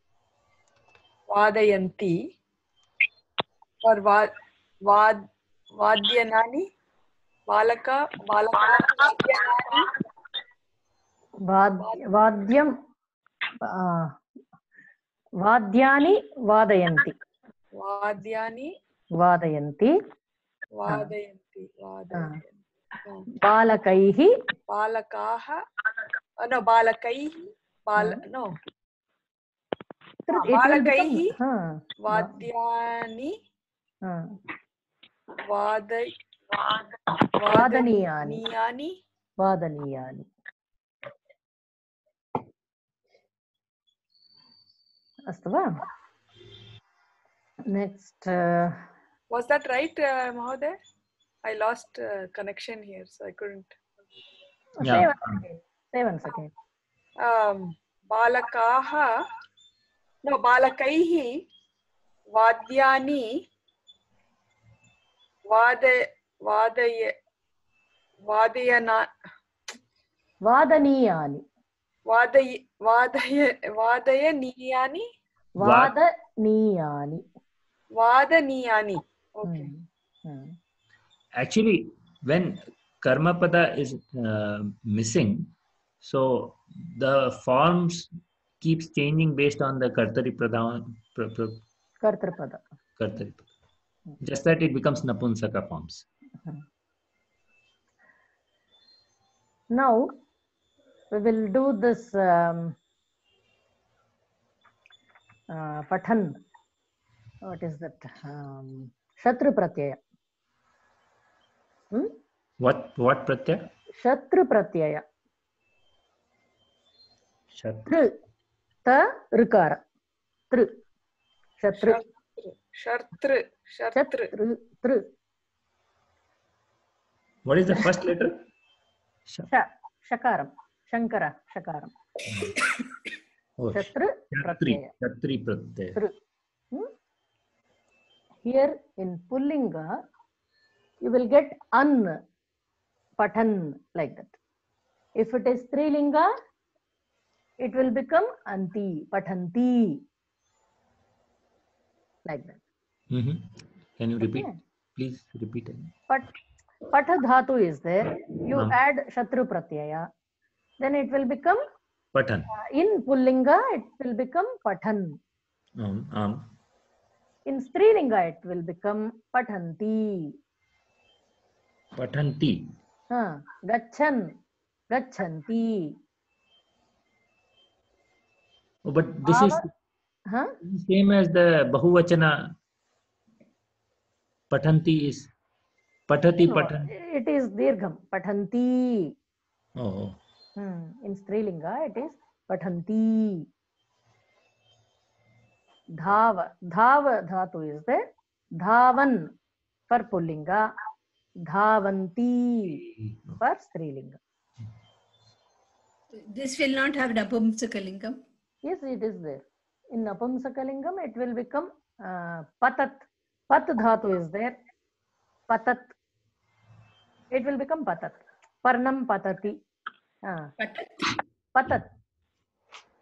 Vadayanti. Or vad vad Vadyanani. Balaka Balaka Vadyanani. Vad, Vadyam. Uh, Vadyani Vadayanti. Vadyani Vadayanti. Vadayanti. Vadayanti. Uh, Balakaihi. Balakaha. Uh, no, Balakaihi. Bal no. It will Balakaihi. become, huh, Vadyani. huh. Vaday. Vadaniyani. Vadaniyani. Vadaniyani. Astu va? Next. Uh, Was that right, uh, Mahoday? I lost uh, connection here, so I couldn't. say Yeah. one second. Say one second. Um, Balakaha. No, Balakaihi. Vadyani. Vada. Vadaya. Vadayana. Vadaniyani. Vaday. Vadaya. Vadayaniyani. Vadaniyani. Vadaniyani. Okay. Hmm. Hmm. Actually, when karma pada is uh, missing, so the forms keeps changing based on the kartari pradhan, pra, pra, Kartrapada. kartari pada. Just that it becomes napunsaka forms. Now we will do this um, uh, Pathan. What is that? Um, Shatru Pratyaya. Hmm? What what pratyaya? Shatru Pratyaya. Shat. Tru. Ta Rikara. Tru. Shatru. Shartru. Shartru. Shatru. Tru. What is the first letter? Sha. Sha. Shakaram. Shankara. Shakaram. Oh, Shatru Shatri. Pratyaya. Shatri pratyaya. Tru. Hmm? Here in Pullinga, you will get an, Patan, like that. If it is Strilinga, it will become anti, Patanti, like that. Mm-hmm. Can you repeat? Okay. Please repeat it. But Patha Dhatu is there. You Um. add Shatru Pratyaya. Then it will become, Patan. uh, in Pullinga, it will become Patan. Um, um. In Strilinga, it will become Patanti. Patanti. Huh. Gachan, Gachanti. Oh, but this is Huh? same as the Bahuvachana. Patanti is Patati No, Patan. it is Dirgham, Patanti. Oh. Hmm. In Strilinga, it is Patanti. Dhava. Dhava dhatu is there. Dhavan for Pullinga. Dhavanti for Strilinga. This will not have Napumsakalingam. Yes, it is there. In Napumsakalingam, it will become uh, Patat. Pat dhatu is there. Patat. It will become Patat. Parnam Patati. Uh, Patat.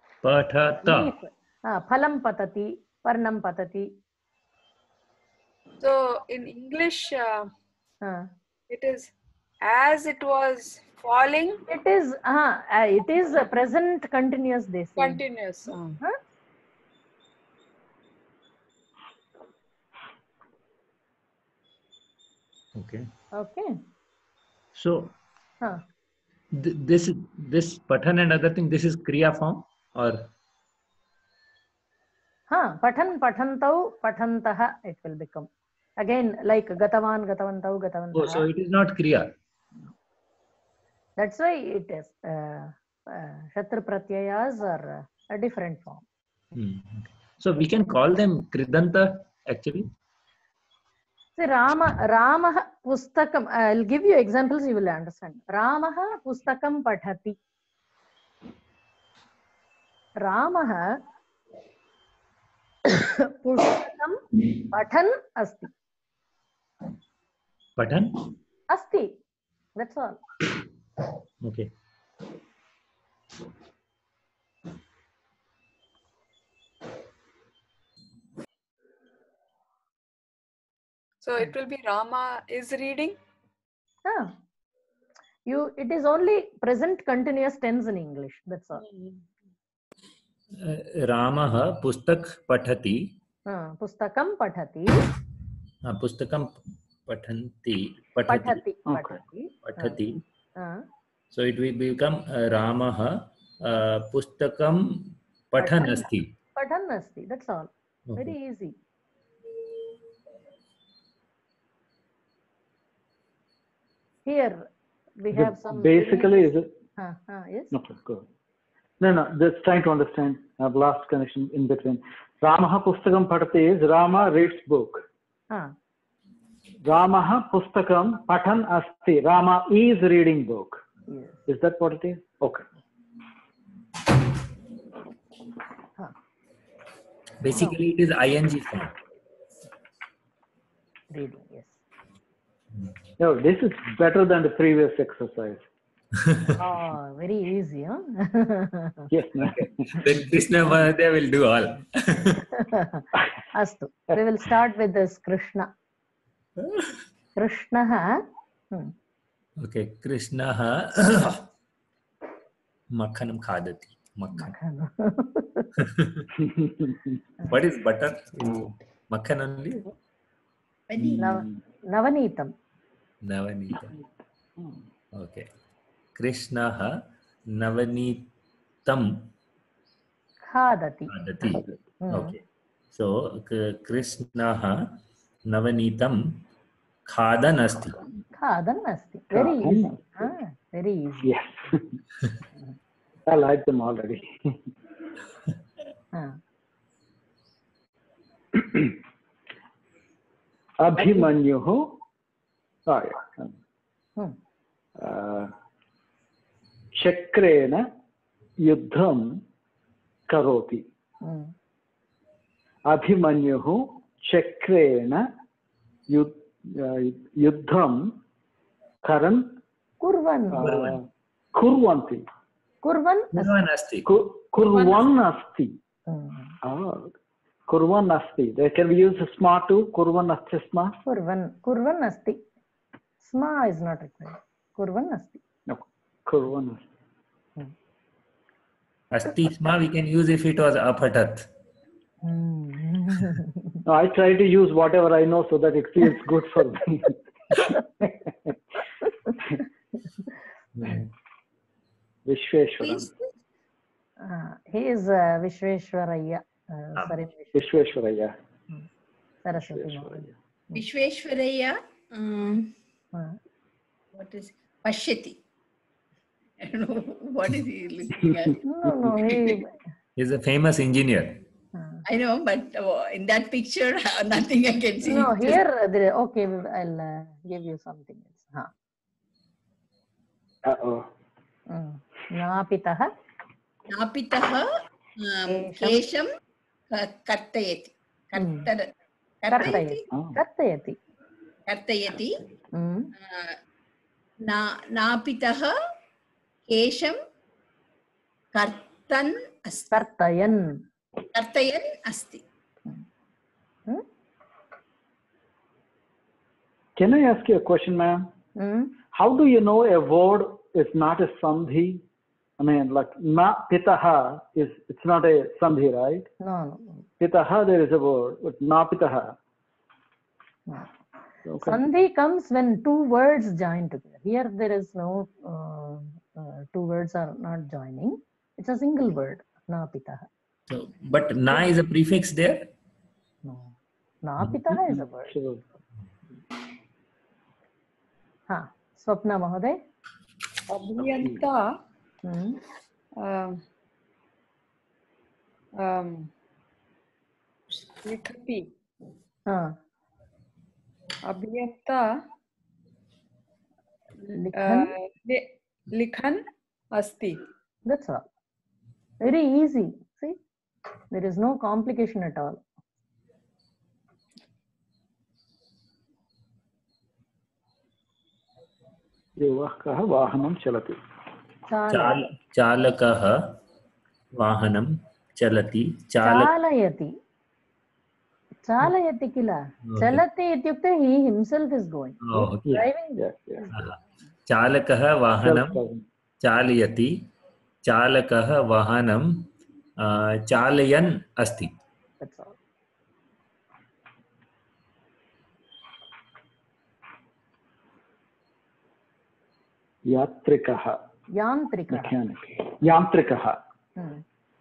Patata. Leaf. Uh, phalam Patati. Parnam Patati. So in English, uh, Uh, it is as it was falling, it is uh, uh, it is a present continuous, they say. continuous. Uh, Huh? Okay. Okay. So Huh. th this this Pathan and other thing, this is Kriya form or? Huh. Pathan, patantau, patantah, it will become. Again, like gatavan, gatavantau, Oh, gatavantah. so it is not Kriya. That's why it is. Uh, uh, Shatru pratyayas are uh, a different form. Hmm. Okay. So we can call them Kridanta actually. See, Rama, Ramah pustakam. I'll give you examples, you will understand. Ramah pustakam pathati. Ramah pustakam pathan asti. Pathan? Asti. That's all. Okay. so it will be Rama is reading. Ah. You, it is only present continuous tense in English. That's all. Uh, Ramah pustak pathati. Uh, pustakam pathati. Uh, pustakam pathanti. Pathati. Pathati. Okay. Pathati. Pathati. Uh, So it will become uh, Ramah uh, pustakam pathan Pathan. asti. Pathan asti. That's all. Okay. Very easy. Here we The- have some. basically, very- is it? Uh, uh, yes. No, please go ahead. No, no, just trying to understand. I've lost connection in between. Ramaha pustakam padhati is Rama reads book. Uh, Ramaha pustakam pathan asti. Rama is reading book. yes. Is that what it is? Okay. Huh. Basically, it is I N G form. Reading. Yes. No, this is better than the previous exercise. Oh, very easy, huh? Yes, ma'am. Then Krishna Baladev will do all. Astu. We will start with this Krishna. Krishna. Hmm. Okay, Krishna makhanam khadati. Makhan. What is butter in makhan only? Nav- Navanitam. Navanita. Okay. Krishna navanitam Khadati. khadati. Hmm. Okay. So Krishna navanitam khadan asti. Khadan asti. Very Khadan easy. asti. Ah, very easy. Yes. I like them already. Ah. Abhimanyuhu. Oh, yeah. Hmm. Uh, Chakrena yuddham karoti. Hmm. Abhimanyuhu chakrena yud, uh, yuddham karan Kurvan. uh, kurvanti. Kurvan asti. Kurvan asti. Ku- Kurvan asti. Hmm. Oh, kurvan asti. They can we use sma too? Kurvan asti sma? Kurvan. Kurvan asti. Sma is not required. Kurvan asti. No. Kurvan asti. Asti sma we can use if it was apatat. Hmm. No, I try to use whatever I know so that it feels good for me. Vishweshwaran. Uh, he is uh, Vishweshwaraya. Uh, Ah. sorry, Vishweshwaraya. Saraswati. Vishweshwaraya. Vishweshwaraya, um, Uh, what is Pashyati? I don't know what is he looking at. no, no, he. He is a famous engineer. Uh, I know, but uh, in that picture, nothing I can see. no, Just- here, uh, there, okay, I'll uh, give you something else. Huh. Uh-oh. Mm. Napitaha. नापितः um, केशं केशं क- कर्तयति Hmm. कर्तर- Kartayati. कर्तयति Oh. Kartayati. कर्तयति Mm. uh, ना- नापितः केशं कर्तन् अस्ति Kartayan. कर्तयन् अस्ति Hmm? Can I ask you a question, ma'am? Hmm? How do you know a word is not a sandhi? I mean, like na pitaha is, it's not a sandhi, right? No, no. Pitaha, there is a word, but na pitaha. no. Okay. Sandhi comes when two words join together. Here there is no, uh, uh, two words are not joining. It's a single word, na pitaha. So, but na is a prefix there. No. Na pitaha is a word. Sure. Ha. Swapna Mahoday. अभियन्ता Hmm. um, um, लिखति Ha. अभियन्ता Likhan. uh, li- लिखन् अस्ति. That's all. Very easy. See, there is no complication at all. युवकः वाहनं चलति. Chala. चाल चालकः वाहनं चलति. चालक Chalayati. Chalayati kila. Okay. Chalati ityukte he himself is going. He Oh, is okay. driving. Yes, yes. चालकः वाहनं Self-driving. चालयति. चालकः वाहनं अ, चालयन् अस्ति. That's all. यात्रिकः, Yantrika. mechanic. यान्त्रिकः, Hmm.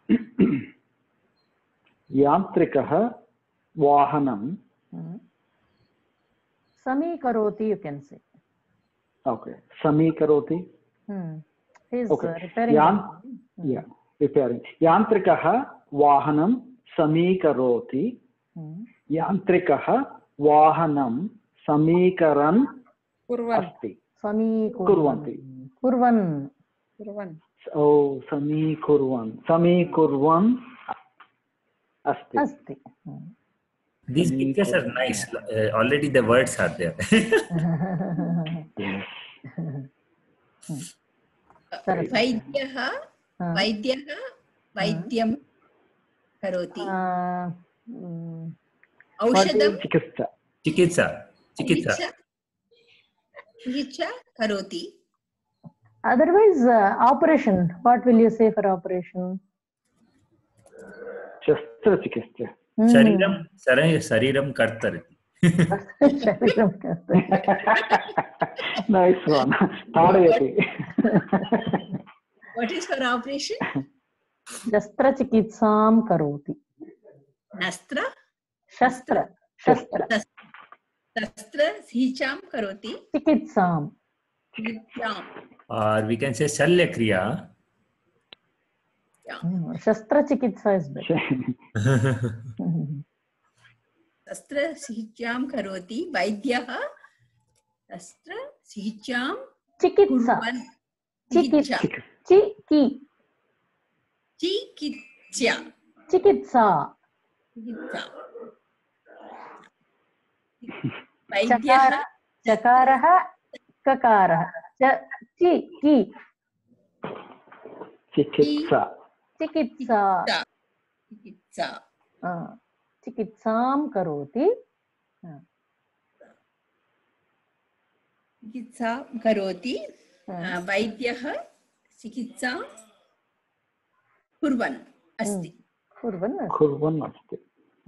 यान्त्रिकः वाहनं. Hmm. Samikaroti, you can say. Okay. समीकरोति. Hmm. He is Okay. uh, repairing. यान् the- yeah, repairing. यान्त्रिकः वाहनं समीकरोति. Hmm. यान्त्रिकः वाहनं समीकरन् कुर्वन् अस्ति. Samikurvanti. Kurvan. कुर्वन् ओ समीकुर्वन् समीकुर्वन् अस्ति. Asti. Hmm. These pictures are nice. Uh, already the words are there. Sorry. वैद्यः Ah. वैद्यः वैद्यं करोति Uh, mm, औषधं चिकित्सा. चिकित्सा चिकित्सा चिकित्सा चिकित्सा करोति otherwise, uh, operation. What will you say for operation? शस्त्रचिकित्सा. Hmm. शरीरं शरीर शरीरं कर्तरति. Shariram karta. Nice one. ताडयति. what is for operation Shastra chikitsam karoti. नस्त्र Shastra. Shastra. शस्त्र चिकित्सां करोति Chikitsam. चिकित्सां Or we can say Shalya Kriya. Hmm. Shastra chikitsa is better. Hmm. शस्त्र चिकित्सां करोति वैद्यः शस्त्र चिकित्सां Chikitsa. कुर्वन् Chikitsa. चिकित्सा Chiki. चिकित्सा Chikitsa. चिकित्सा वैद्यः Chakara. Chakarah. Kakarah. Ch- Chi. Ki. चिकित्सा. Chikitsa. चिकित्सा Ah. Chikitsam karoti. Ah. चिकित्सा करोति Ah. वैद्यः चिकित्सां कुर्वन् अस्ति Kurvan. asti. कुर्वन् अस्ति.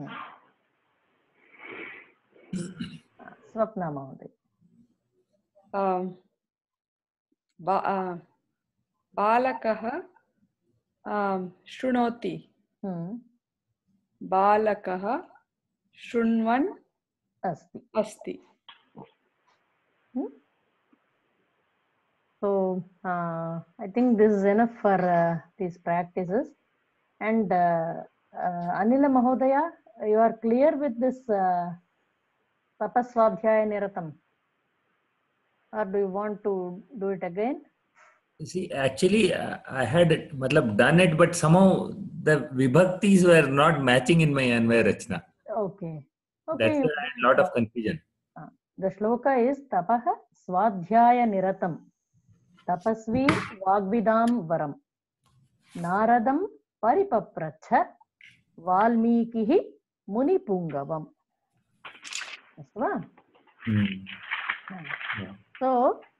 Swapna Mahoday. um, ba- uh, बालकः um, शृणोति Hmm. बालकः शृण्वन् Asti. अस्ति. So, uh, I think this is enough for uh, these practices. And uh, uh, Anila Mahodaya, you are clear with this uh, Tapasvadhyaya Niratam? Or do you want to do it again? See, actually, uh, I had matlab, done it, but somehow the vibhaktis were not matching in my Anvaya Rachna. Okay. Okay. That's why I had a lot of confusion. Uh, the shloka is Tapaha Swadhyaya Niratam. Tapasvi Vagvidam Varam. Naradam Paripapracha Valmikihi Muni Pungavam. Astu va? Hmm. Yeah. So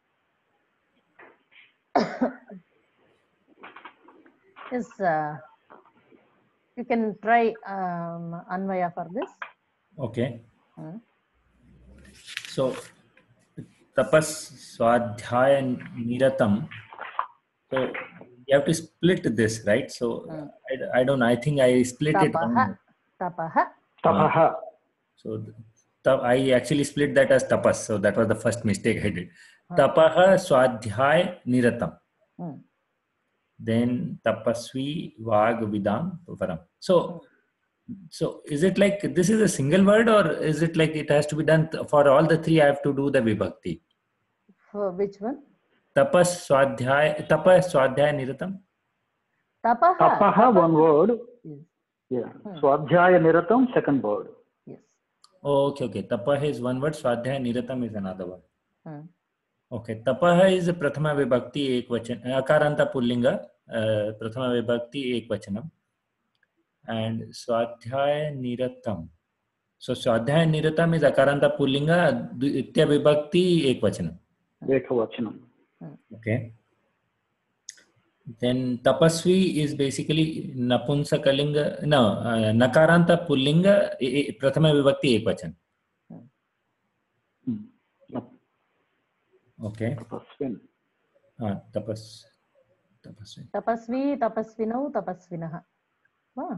yes, uh, you can try um, Anvaya for this. Okay. Hmm. So tapas swadhyaya niratam. So you have to split this, right? So Hmm. I, I don't know. I think I split it Tapaha, wrong. tapaha. Tapaha. So ta- I actually split that as tapas. So that was the first mistake I did. Huh. Tapaha swadhyaya niratam. Hmm. Then tapasvi vag vidam varam. So so is it like this is a single word, or is it like it has to be done th- for all the three? I have to do the vibhakti. For which one? Tapas swadhyaya tapas swadhyaya niratam. Tapaha. Tapaha, one word. Yes. Yeah. Hmm. Swadhyaya niratam, second word. Yes. Oh, okay, okay. Tapah is one word. Swadhyaya niratam is another one. Hmm. Okay. Tapah is prathama vibhakti ekvachan. Akaranta pullinga. Uh, prathama vibhakti ekvachanam. And swadhyaya niratam. So swadhyaya niratam is akaranta pullinga. Ditya vibhakti ekvachanam. Ekavachanam. Okay. Then tapasvi is basically napunsakalinga. No, uh, nakaranta pullinga. e- e- Prathama vibhakti ekvachan. Hmm. Okay. Tapasvin. Ah, tapas. Tapasvi. Tapasvi, tapasvinau, tapasvinaha. Ah.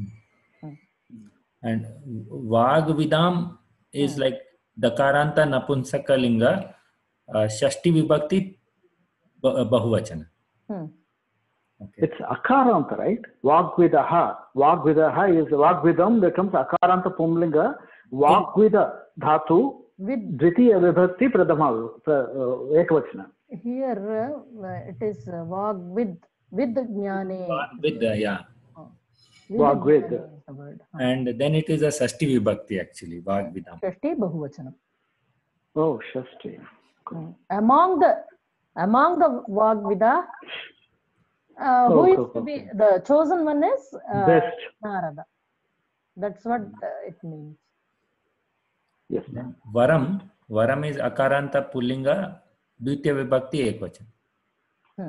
And Vagvidam is Hmm. like Dakaranta Napunsakalinga, uh, Shashti Vibhakti ba- uh, Bahuvachana. Hmm. Okay. It's akaranta, right? Vagvidaha. Vagvidaha is Vagvidam becomes akaranta pumlinga. Vagvida dhatu. With Dvitiya vibhakti pradhama uh, ekavachana. here uh, it is uh, vag with with jnane. With the, yeah. Oh. With Vagvid. jnane is the word. Ah. And then it is a Shashti Vibhakti actually, Vagvidam. Shashti bahuvachanam. Oh, Shashti. Hmm. Among the among the Vagvida, uh, who Oh, is okay, to be okay. the chosen one is uh, Best. Narada. That's what uh, it means. Yes. Then Varam, Varam is Akaranta Pullinga, Dvitiya Vibhakti Ekvachan. Hmm.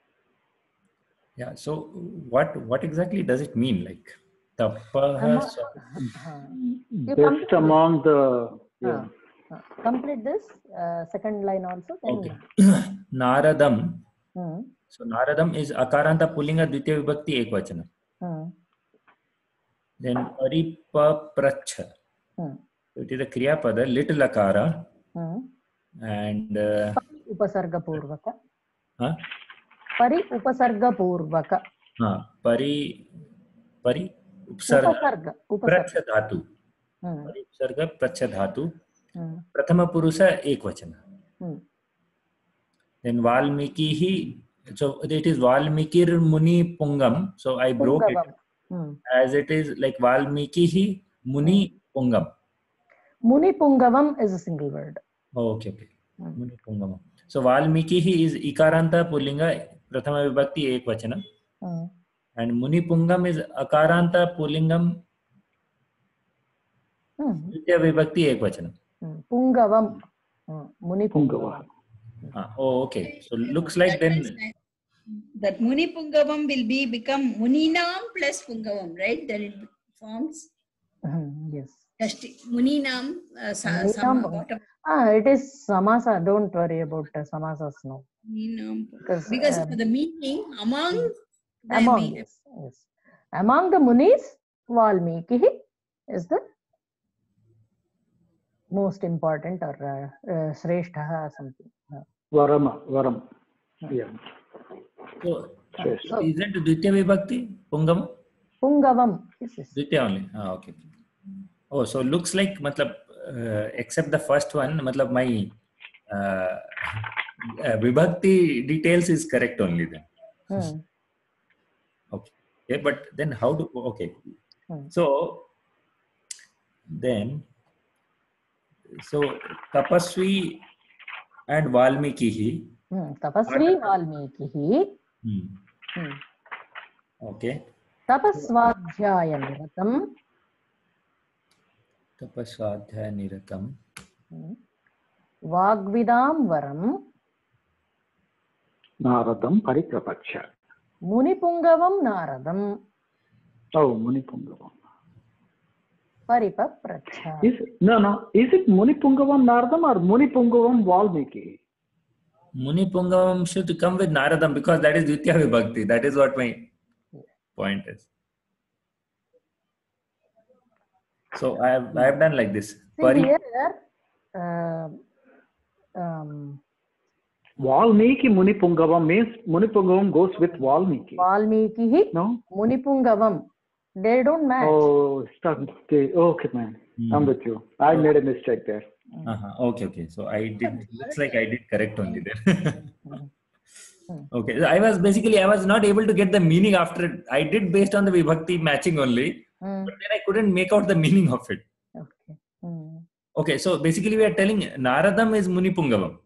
Yeah, so what what exactly does it mean? Like Tapaha Amo- Swa- uh, you Best complete this. among the. Yeah. Uh, uh, complete this uh, second line also. Then, Okay. Naradam. Hmm. So Naradam is Akaranta Pullinga Dvitiya Vibhakti Ekvachana. Hmm. Then Paripapracha. Hmm. So it is a Kriya Pada, little Akara. Hmm. And uh, Pari upasarga purvaka. huh? Pari upasarga purvaka. Huh. Pari Pari Upsarga Upasarga. Pracha Upasarga. Dhatu. Hmm. Pari Upsarga Pracha Dhatu. Hmm. Prathama Purusa Ekvachana. Hmm. Then Valmiki, so it is Valmikir Muni Pungam. So I broke it Pungavam. Hmm. as it is like Valmiki Muni Pungam. Muni Pungavam is a single word. Oh, okay, okay. Hmm. Muni Pungam. So Valmiki is Ikaranta Pullinga Prathama Vibhakti Ekvachana. Hmm. And Muni Pungam is Akaranta Pullingam Hmm. Ditya Vibhakti Ekvachana. Hmm. Pungavam. Hmm. Muni Pungava. Pungavam. Ah, oh, okay. So looks like That means then. that Muni Pungavam will be become Muninam plus Pungavam, right? Then it forms Hmm. Yes. Shashti. Muninam, uh, sa, Muninam sama, Punga- bottom. Ah, it is samasa. Don't worry about uh, samasas now. Muninam. Because Because uh, of the meaning among the among me- yes, yes. Among the munis, Valmiki is the most important or uh, uh, Shrestha something. Uh, Varam. Varam. Yeah. So Shrestha. so isn't Ditya Vibhakti Pungam? Pungavam. Yes, yes. Ditya only. Ah, okay. Oh, so looks like, matlab, uh, except the first one, matlab my uh, uh, Vibhakti details is correct only then. Hmm. Okay, but then how do, okay. Hmm. So then, so Tapasvi and Valmiki. Hmm. Tapasvi Valmiki. Hmm. Hmm. Okay. Tapasvadhyaya niratam. Tapasvadhyaya niratam. Hmm. Vagvidam varam. Naradam pariprapacha. Munipungavam Naradam. Oh, Munipungavam. Paripapracha. Is no no. Is it Munipungavam Naradam or Munipungavam Valmiki? Munipungavam should come with Naradam because that is Dvitiya Vibhakti. That is what my point is. So I have I have done like this. See Pari- here, uh, um, Valmiki Munipungavam means Munipungavam goes with Valmiki. Valmiki, No? Munipungavam. They don't match. Oh, stop. Okay, okay, man. Hmm. I'm with you. I made a mistake there. Uh-huh. Okay, okay. So I did. Looks like I did correct only there. Okay. So I was basically I was not able to get the meaning after. I did based on the Vibhakti matching only, Mm. but then I couldn't make out the meaning of it. Okay. Mm. Okay. So basically we are telling Naradam is Munipungavam.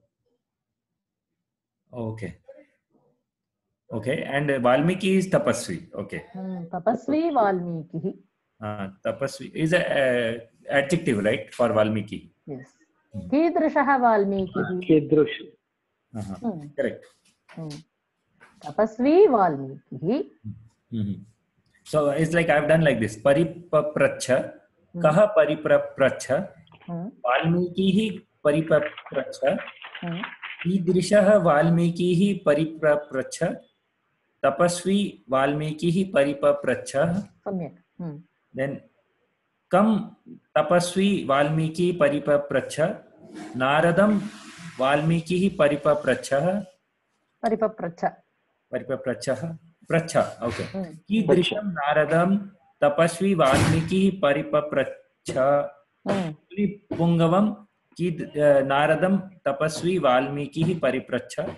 Okay. Okay. And Valmiki is Tapasvi. Okay. Mm. Tapasvi Valmiki. Uh, tapasvi is a uh, adjective, right, for Valmiki. Yes. Kidrishaha Valmiki. Kidrush. Uh-huh. Mm. Correct. Mm. Tapasvi Valmiki. Mm-hmm. So it's like I've done like this. Paripapracha. Mm. Kaha paripapracha. Mm. Valmiki paripapracha. Mm. Idrishaha Valmiki paripapracha. Tapasvi Valmiki paripapracha. Samyak. Mm. Then Kam Tapasvi Valmiki paripapracha. Naradam Valmiki paripapracha. Paripapracha. Paripapracha. Pracha. Okay. Mm. Idrisham Naradam Tapasvi Valmiki paripapracha. Mm. Pungavam Kid uh, Naradam Tapasvi Valmiki paripracha.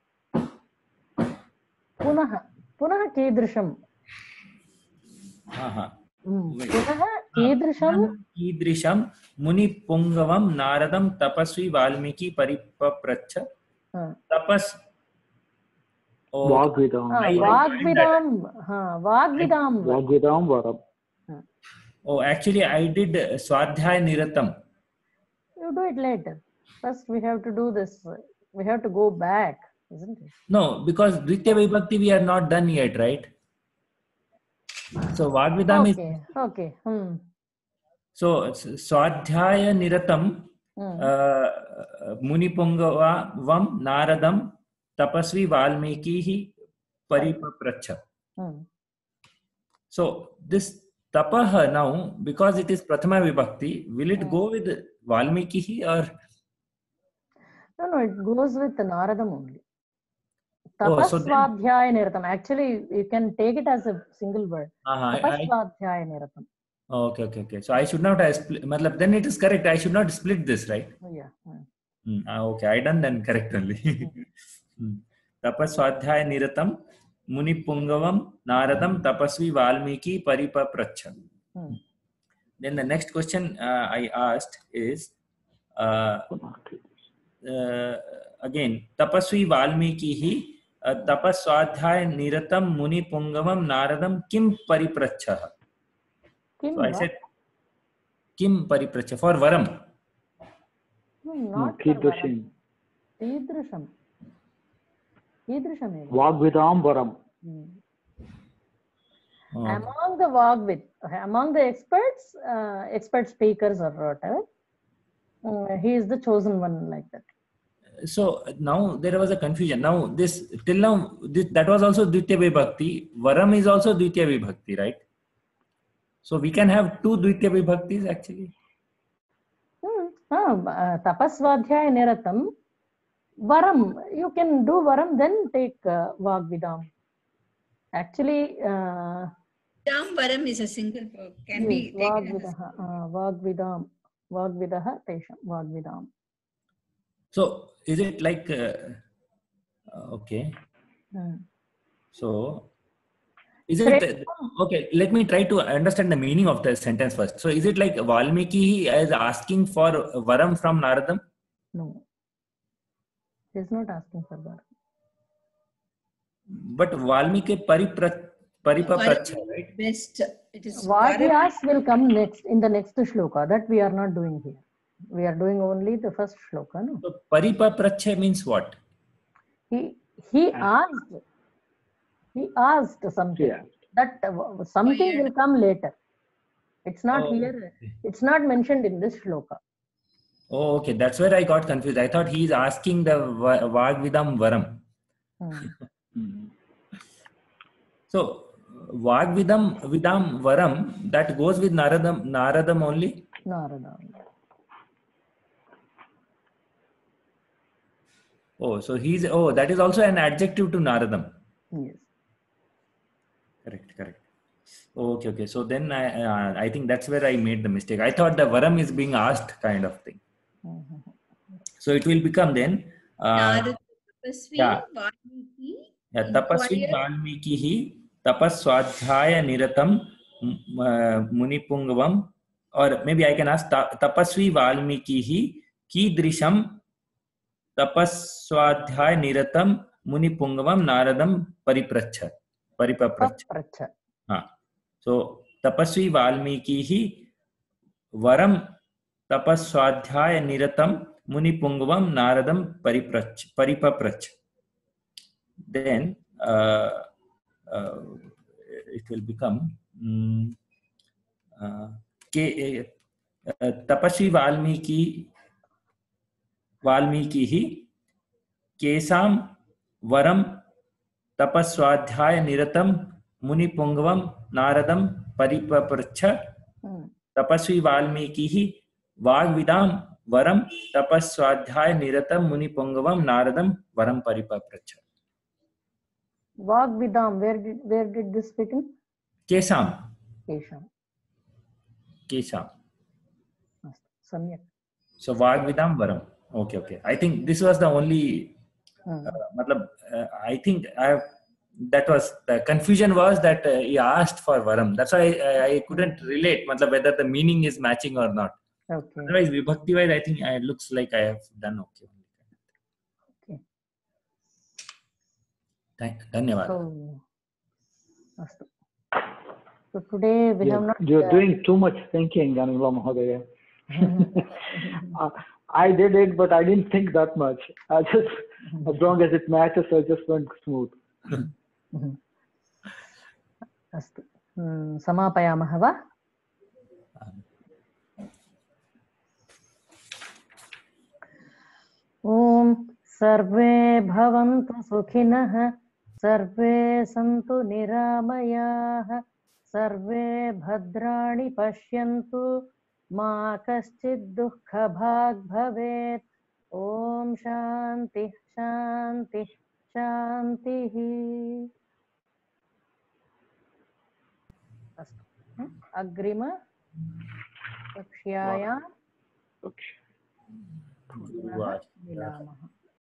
Punaha. Punaha Kidrisham. Uh-huh. Mm. Punaha Kidrisham. Kidrisham Muni Pungavam Naradam Tapasvi Valmiki paripapracha. Uh. Tapas. Oh, Vagvidam. Ah, I- Vagvidam. Huh. Vagvidam. Vagvidam Varam. oh, actually, I did uh, Swadhyay Niratam. You do it later. First, we have to do this. We have to go back, isn't it? No, because Dvitiya Vibhakti we are not done yet, right? So Vagvidam is Okay. Okay. Hmm. so Swadhyaya Niratam. Hmm. Uh, Munipungavam Naradam Tapasvi Valmiki Paripapracha. Hmm. So this Tapaha now, because it is Prathama Vibhakti, will it go with Valmiki or? No, no, it goes with Naradam only. Oh, so then- Tapasvadhyaya Niratam. Actually, you can take it as a single word. Uh-huh, I, Tapasvadhyaya Niratam. oh, okay, okay, okay. So I should not have split. Matlab, then it is correct. I should not split this, right? Oh, yeah. Hmm. Hmm, ah, okay, I done then correct only. Hmm. Tapasvadhyaya Niratam Muni Pungavam Naradam Tapasvi Valmiki Paripapracha. Hmm. Then the next question uh, I asked is uh, uh, again Tapasvi Valmiki uh, Tapasvadhyaya Niratam Muni Pungavam Naradam Kim Paripracha. Kim, So I what? said Kim Paripracha for Varam. Hmm, No, not for Varam. Kidrushim. Kidrisham. Kidrisham. eva. Vagvidam Varam. Hmm. Oh. Among the Vagvid, among the experts, uh, expert speakers or whatever, uh, he is the chosen one like that. So now there was a confusion. Now this till now this, that was also Dvitiya Vibhakti. Varam is also Dvitiya Vibhakti, right? So we can have two Dvitiya Vibhaktis actually. Hmm. Ah, uh, Tapasvadhyaya Niratam. Varam, you can do Varam, then take uh, Vagvidam. Actually, uh, Tam Varam is a single verb. Can yes, be taken as Vagvidaha, uh, Vagvidam, Vagvidaha, Tesham, Vagvidam. So is it like uh, uh, okay? Hmm. So is it okay? Let me try to understand the meaning of the sentence first. So is it like Valmiki is asking for Varam from Naradam? No, he is not asking for Varam. But Valmiki Paripra, Paripapracha, Varam right? best. It is What he Varam. asks will come next in the next shloka that we are not doing here. We are doing only the first shloka, no? So Paripapracha means what? He he asked. He asked something. Yeah. That uh, something will come later. It's not Oh, here. It's not mentioned in this shloka. Oh, okay. That's where I got confused. I thought he is asking the Va- Vagvidam Varam. Hmm. So Vagvidam Vidam Varam, that goes with Naradam, Naradam only? Narada. Oh, so he's, oh, that is also an adjective to Naradam. Yes. Correct, correct. Okay, okay. So then I, uh, I think that's where I made the mistake. I thought the Varam is being asked kind of thing. Mm-hmm. So it will become then, uh, Narada Tapasvi yeah. Valmiki Yeah, Tapasvi inquired Valmikihi Tapaswadhyaya Niratam m- uh, Munipungvam, or maybe I can ask ta- Tapasvi Valmikihi Kidrisham Tapaswadhyaya Niratam Munipungvam Naradam Paripracha Paripapracha. Papracha. Ah. So Tapasvi Valmikihi Varam Tapaswadhyaya Niratam Munipungvam Naradam Pariprach Paripaprach. Then uh, uh, it will become um, uh, Ke, uh, Tapasvi Valmiki Valmikihi Kesam Varam Tapaswadhyaya Niratam Munipungvam Naradam Paripapracha. Hmm. Tapasvi Valmikihi Vagvidam Varam Tapaswadhyaya Niratam Munipungvam Naradam Varam Paripapracha. Vagvidam. Where did where did this fit in? Kesam. Kesham. Kesam. Samyak. So Vagvidam Varam. Okay, okay. I think this was the only. Hmm. Uh, matlab, uh, I think I have, that was the confusion was that uh, he asked for Varam. That's why I, I couldn't relate. Matlab, whether the meaning is matching or not. Okay. Otherwise, Vibhakti wise, I think it looks like I have done okay. Okay. Thank. Dhanyavad. So, astu. So today we You're, have not. you're uh, doing too much thinking, Anila Mahodaya. uh, I did it, but I didn't think that much. I just, as long as it matches, I just went smooth. अस्तु समापयामः वा? ॐ सर्वे भवन्तु सुखिनः, सर्वे सन्तु निरामयाः, सर्वे भद्राणि पश्यन्तु, मा कश्चित् दुःखभाग् भवेत्. ॐ शान्तिः शान्तिः शान्तिः. अस्तु, अग्रिम कक्ष्यायां पुनः मिलामः.